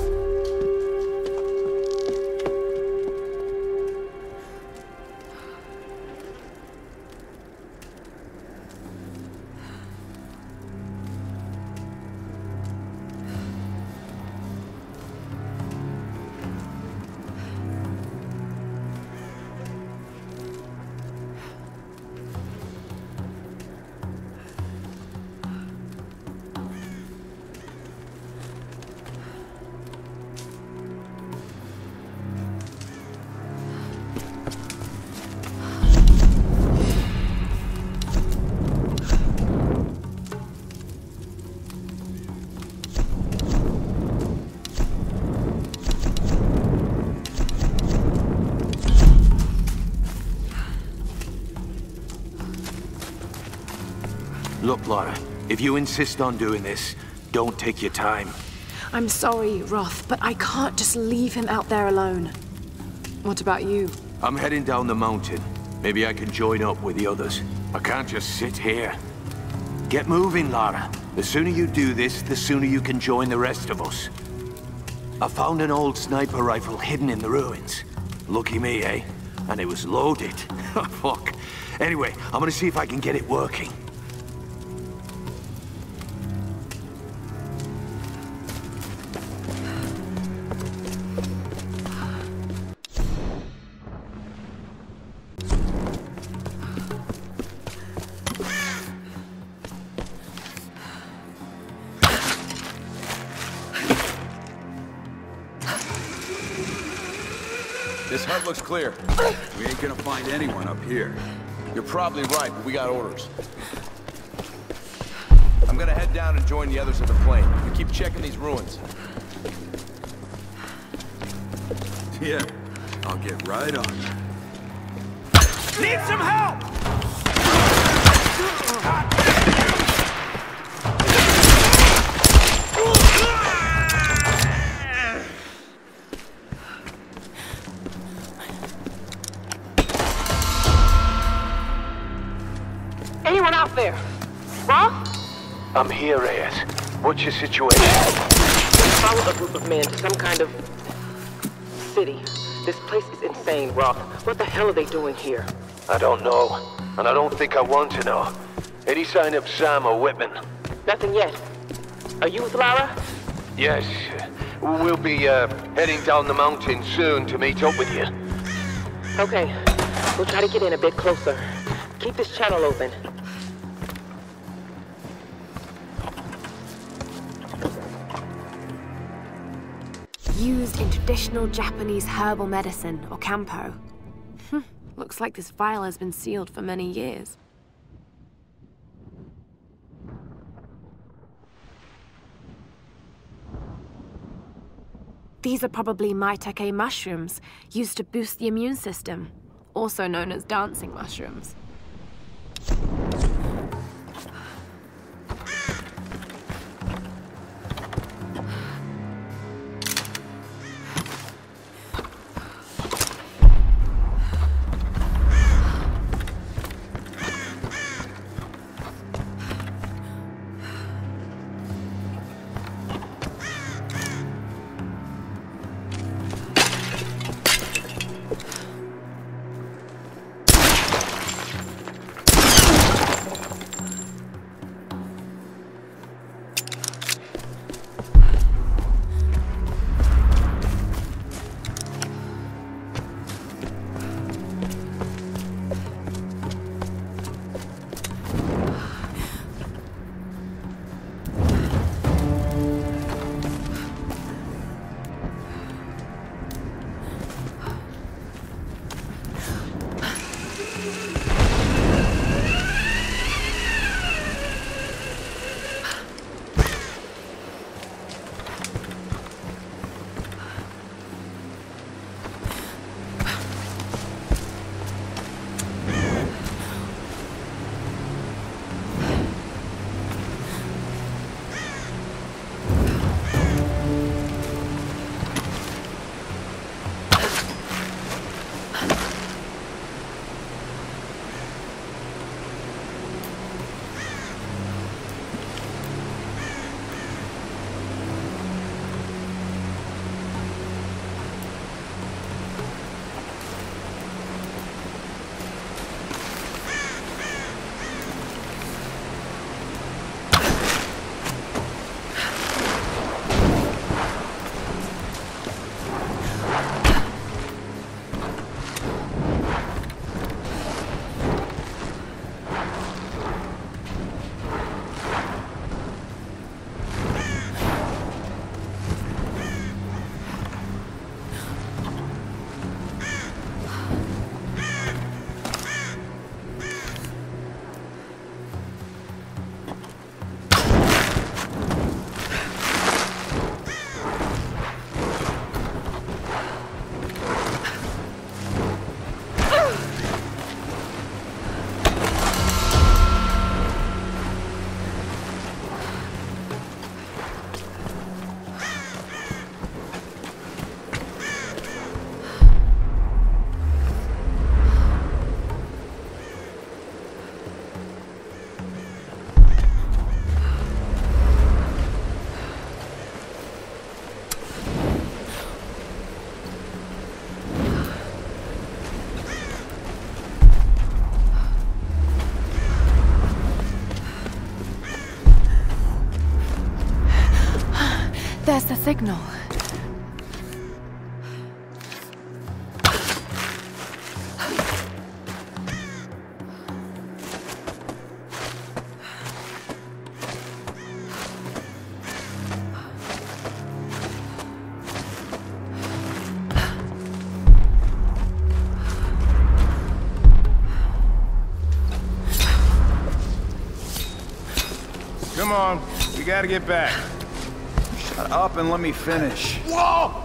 Look, Lara, if you insist on doing this, don't take your time. I'm sorry, Roth, but I can't just leave him out there alone. What about you? I'm heading down the mountain. Maybe I can join up with the others. I can't just sit here. Get moving, Lara. The sooner you do this, the sooner you can join the rest of us. I found an old sniper rifle hidden in the ruins. Lucky me, eh? And it was loaded. Fuck. Anyway, I'm gonna see if I can get it working. This hut looks clear. We ain't gonna find anyone up here. You're probably right, but we got orders. I'm gonna head down and join the others at the plane. You keep checking these ruins. Yeah, I'll get right on. Need some help! Anyone out there? Roth? I'm here, Reyes. What's your situation? Follow a group of men to some kind of city. This place is insane, Roth. What the hell are they doing here? I don't know, and I don't think I want to know. Any sign of Sam or Whitman? Nothing yet. Are you with Lara? Yes. We'll be uh, heading down the mountain soon to meet up with you. Okay. We'll try to get in a bit closer. Keep this channel open. Used in traditional Japanese herbal medicine, or Kampo. Hm, looks like this vial has been sealed for many years. These are probably maitake mushrooms, used to boost the immune system, also known as dancing mushrooms. There's the signal. Come on, we gotta get back. Shut up and let me finish. Whoa!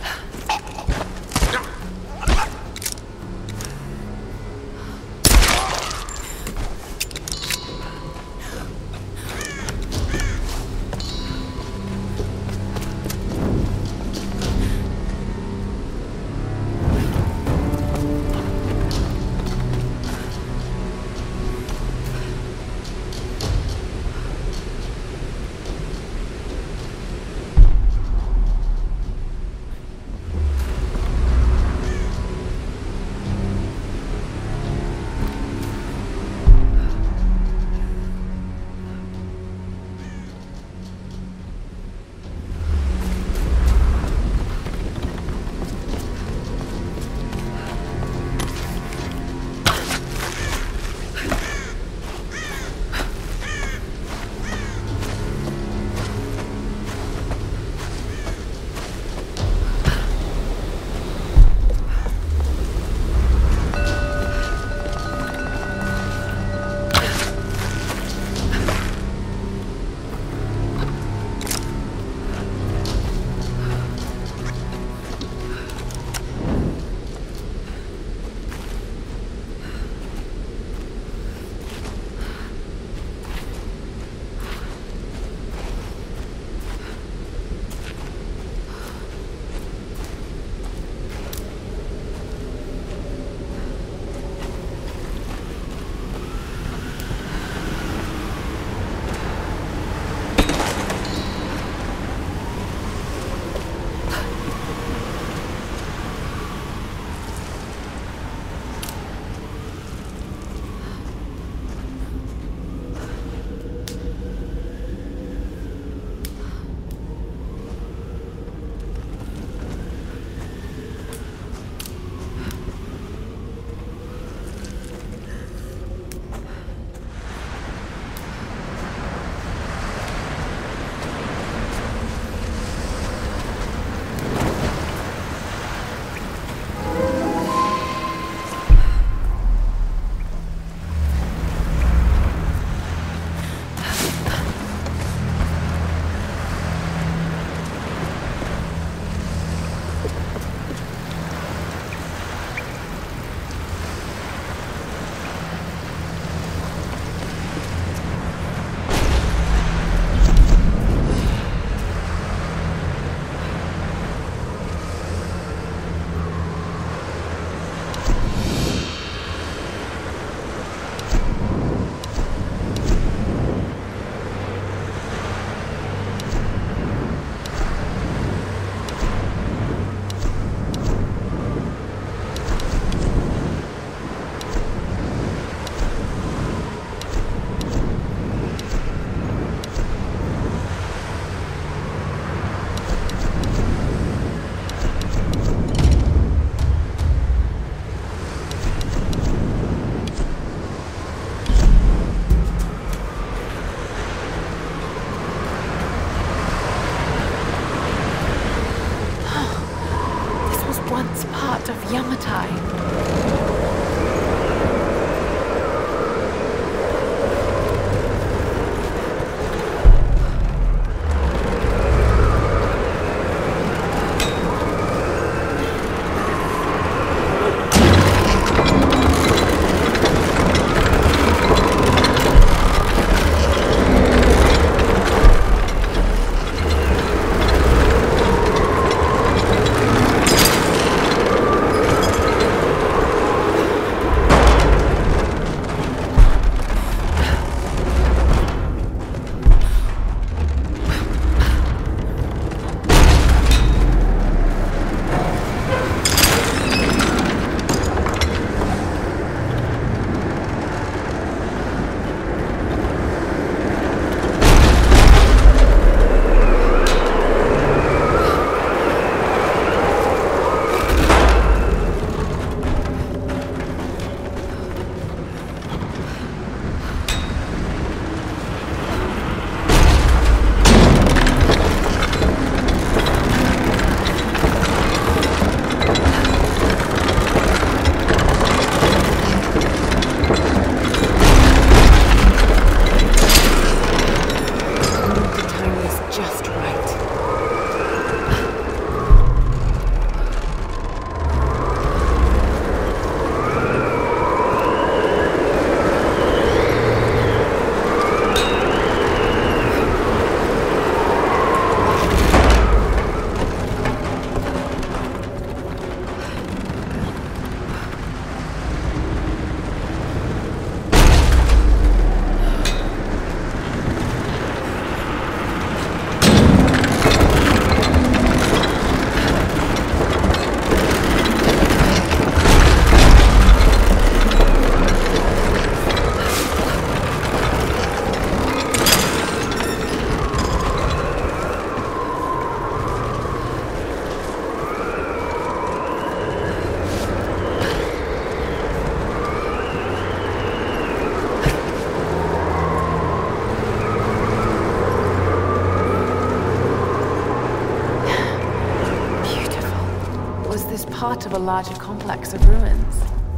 Of Yamatai. part of a larger complex of ruins.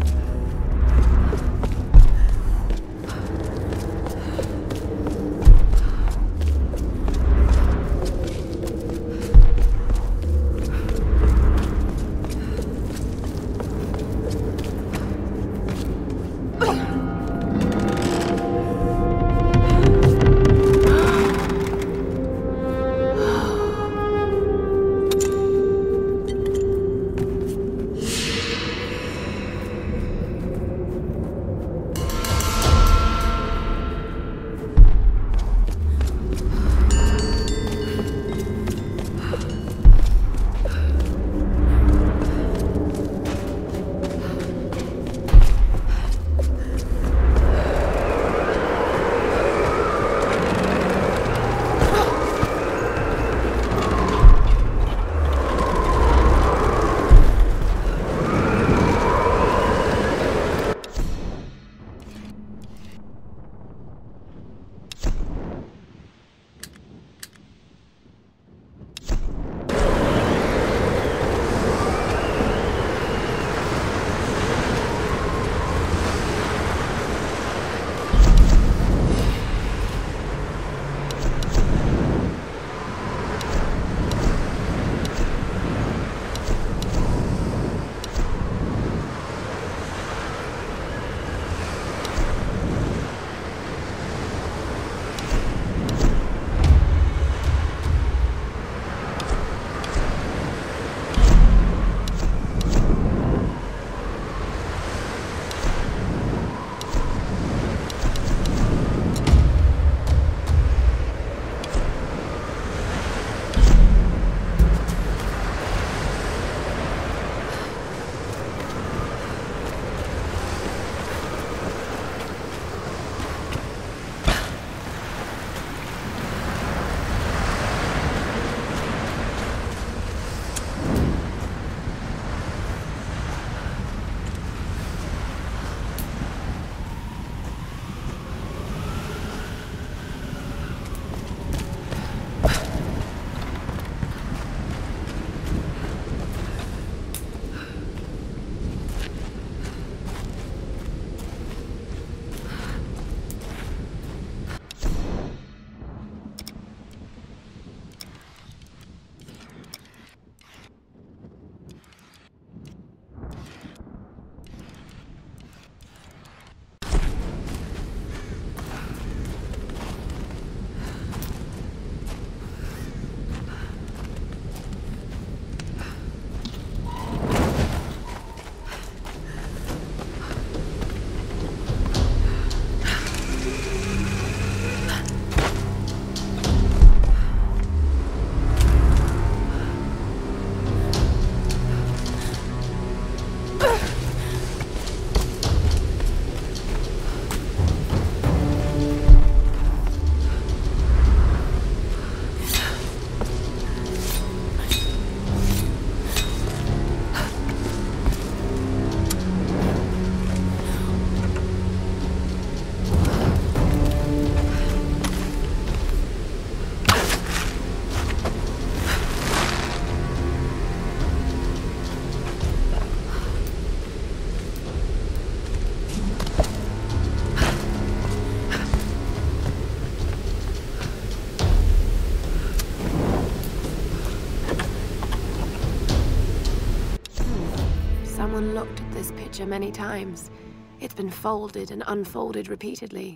Someone looked at this picture many times. It's been folded and unfolded repeatedly.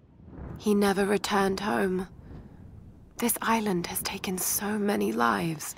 He never returned home. This island has taken so many lives.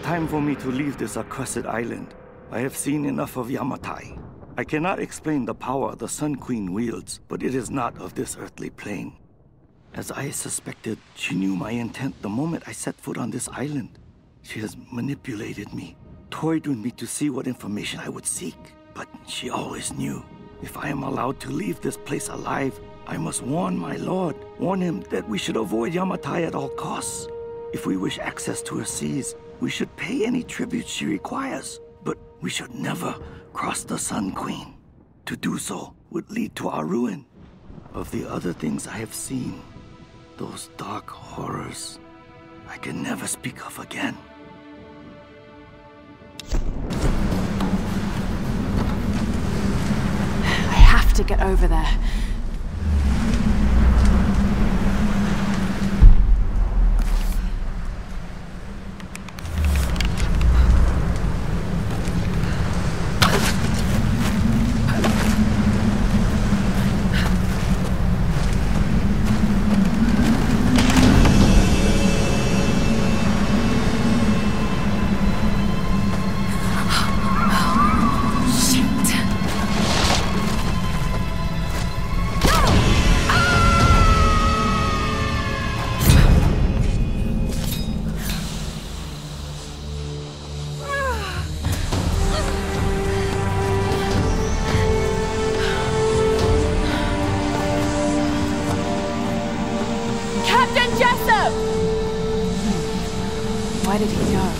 time for me to leave this accursed island. I have seen enough of Yamatai. I cannot explain the power the Sun Queen wields, but it is not of this earthly plane. As I suspected, she knew my intent the moment I set foot on this island. She has manipulated me, toyed with me to see what information I would seek. But she always knew. If I am allowed to leave this place alive, I must warn my lord, warn him that we should avoid Yamatai at all costs. If we wish access to her seas, we should pay any tribute she requires. But we should never cross the Sun Queen. To do so would lead to our ruin. Of the other things I have seen, those dark horrors, I can never speak of again. I have to get over there. Where did he go?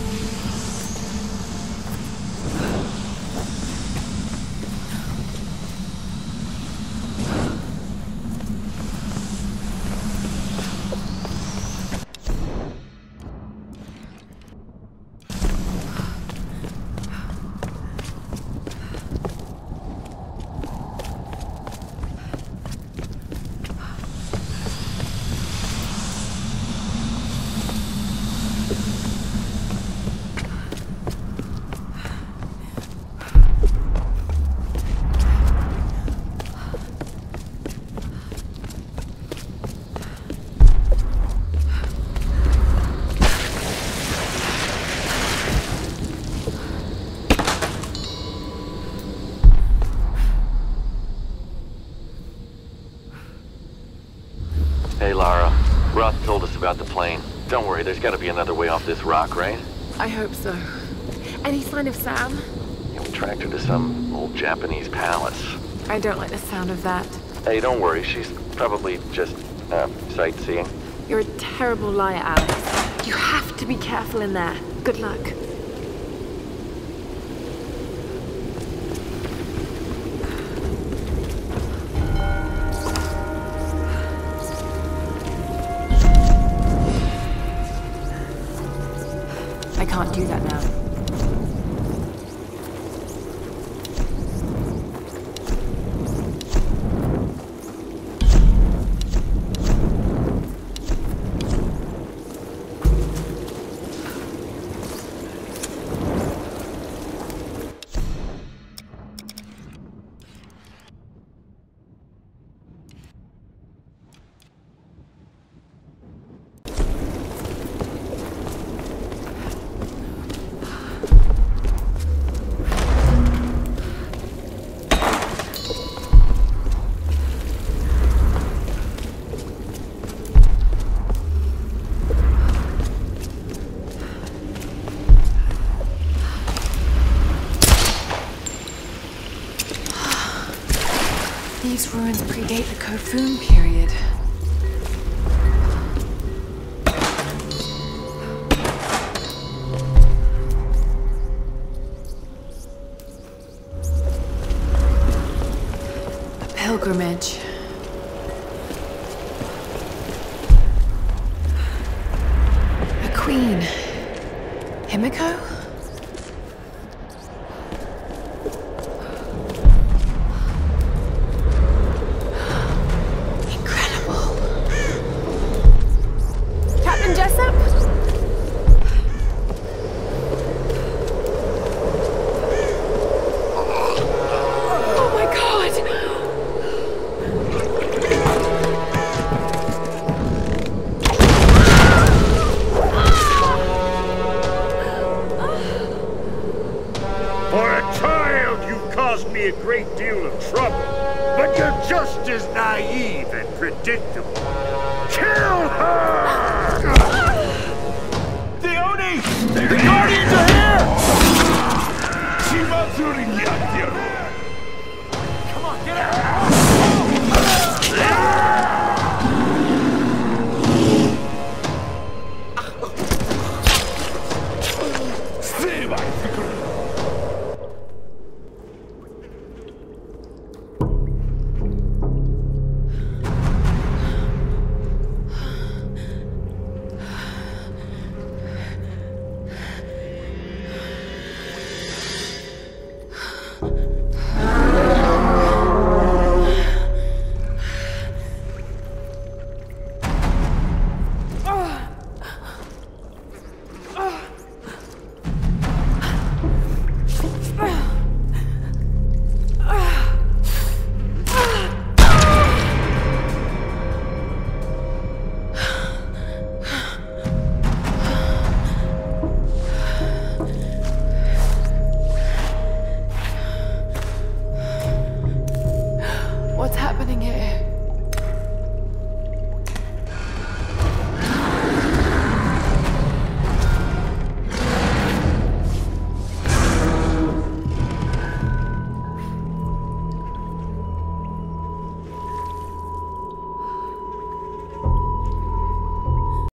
Hey, Lara. Roth told us about the plane. Don't worry, there's gotta be another way off this rock, right? I hope so. Any sign of Sam? We tracked her to some old Japanese palace. I don't like the sound of that. Hey, don't worry, she's probably just, uh, sightseeing. You're a terrible liar, Alex. You have to be careful in there. Good luck. I can't do that now. These ruins predate the Kofun period. A pilgrimage. A queen. Himiko? naive and predictable. Kill her! The Oni! The Guardians are here! Shimazurin Yatyar!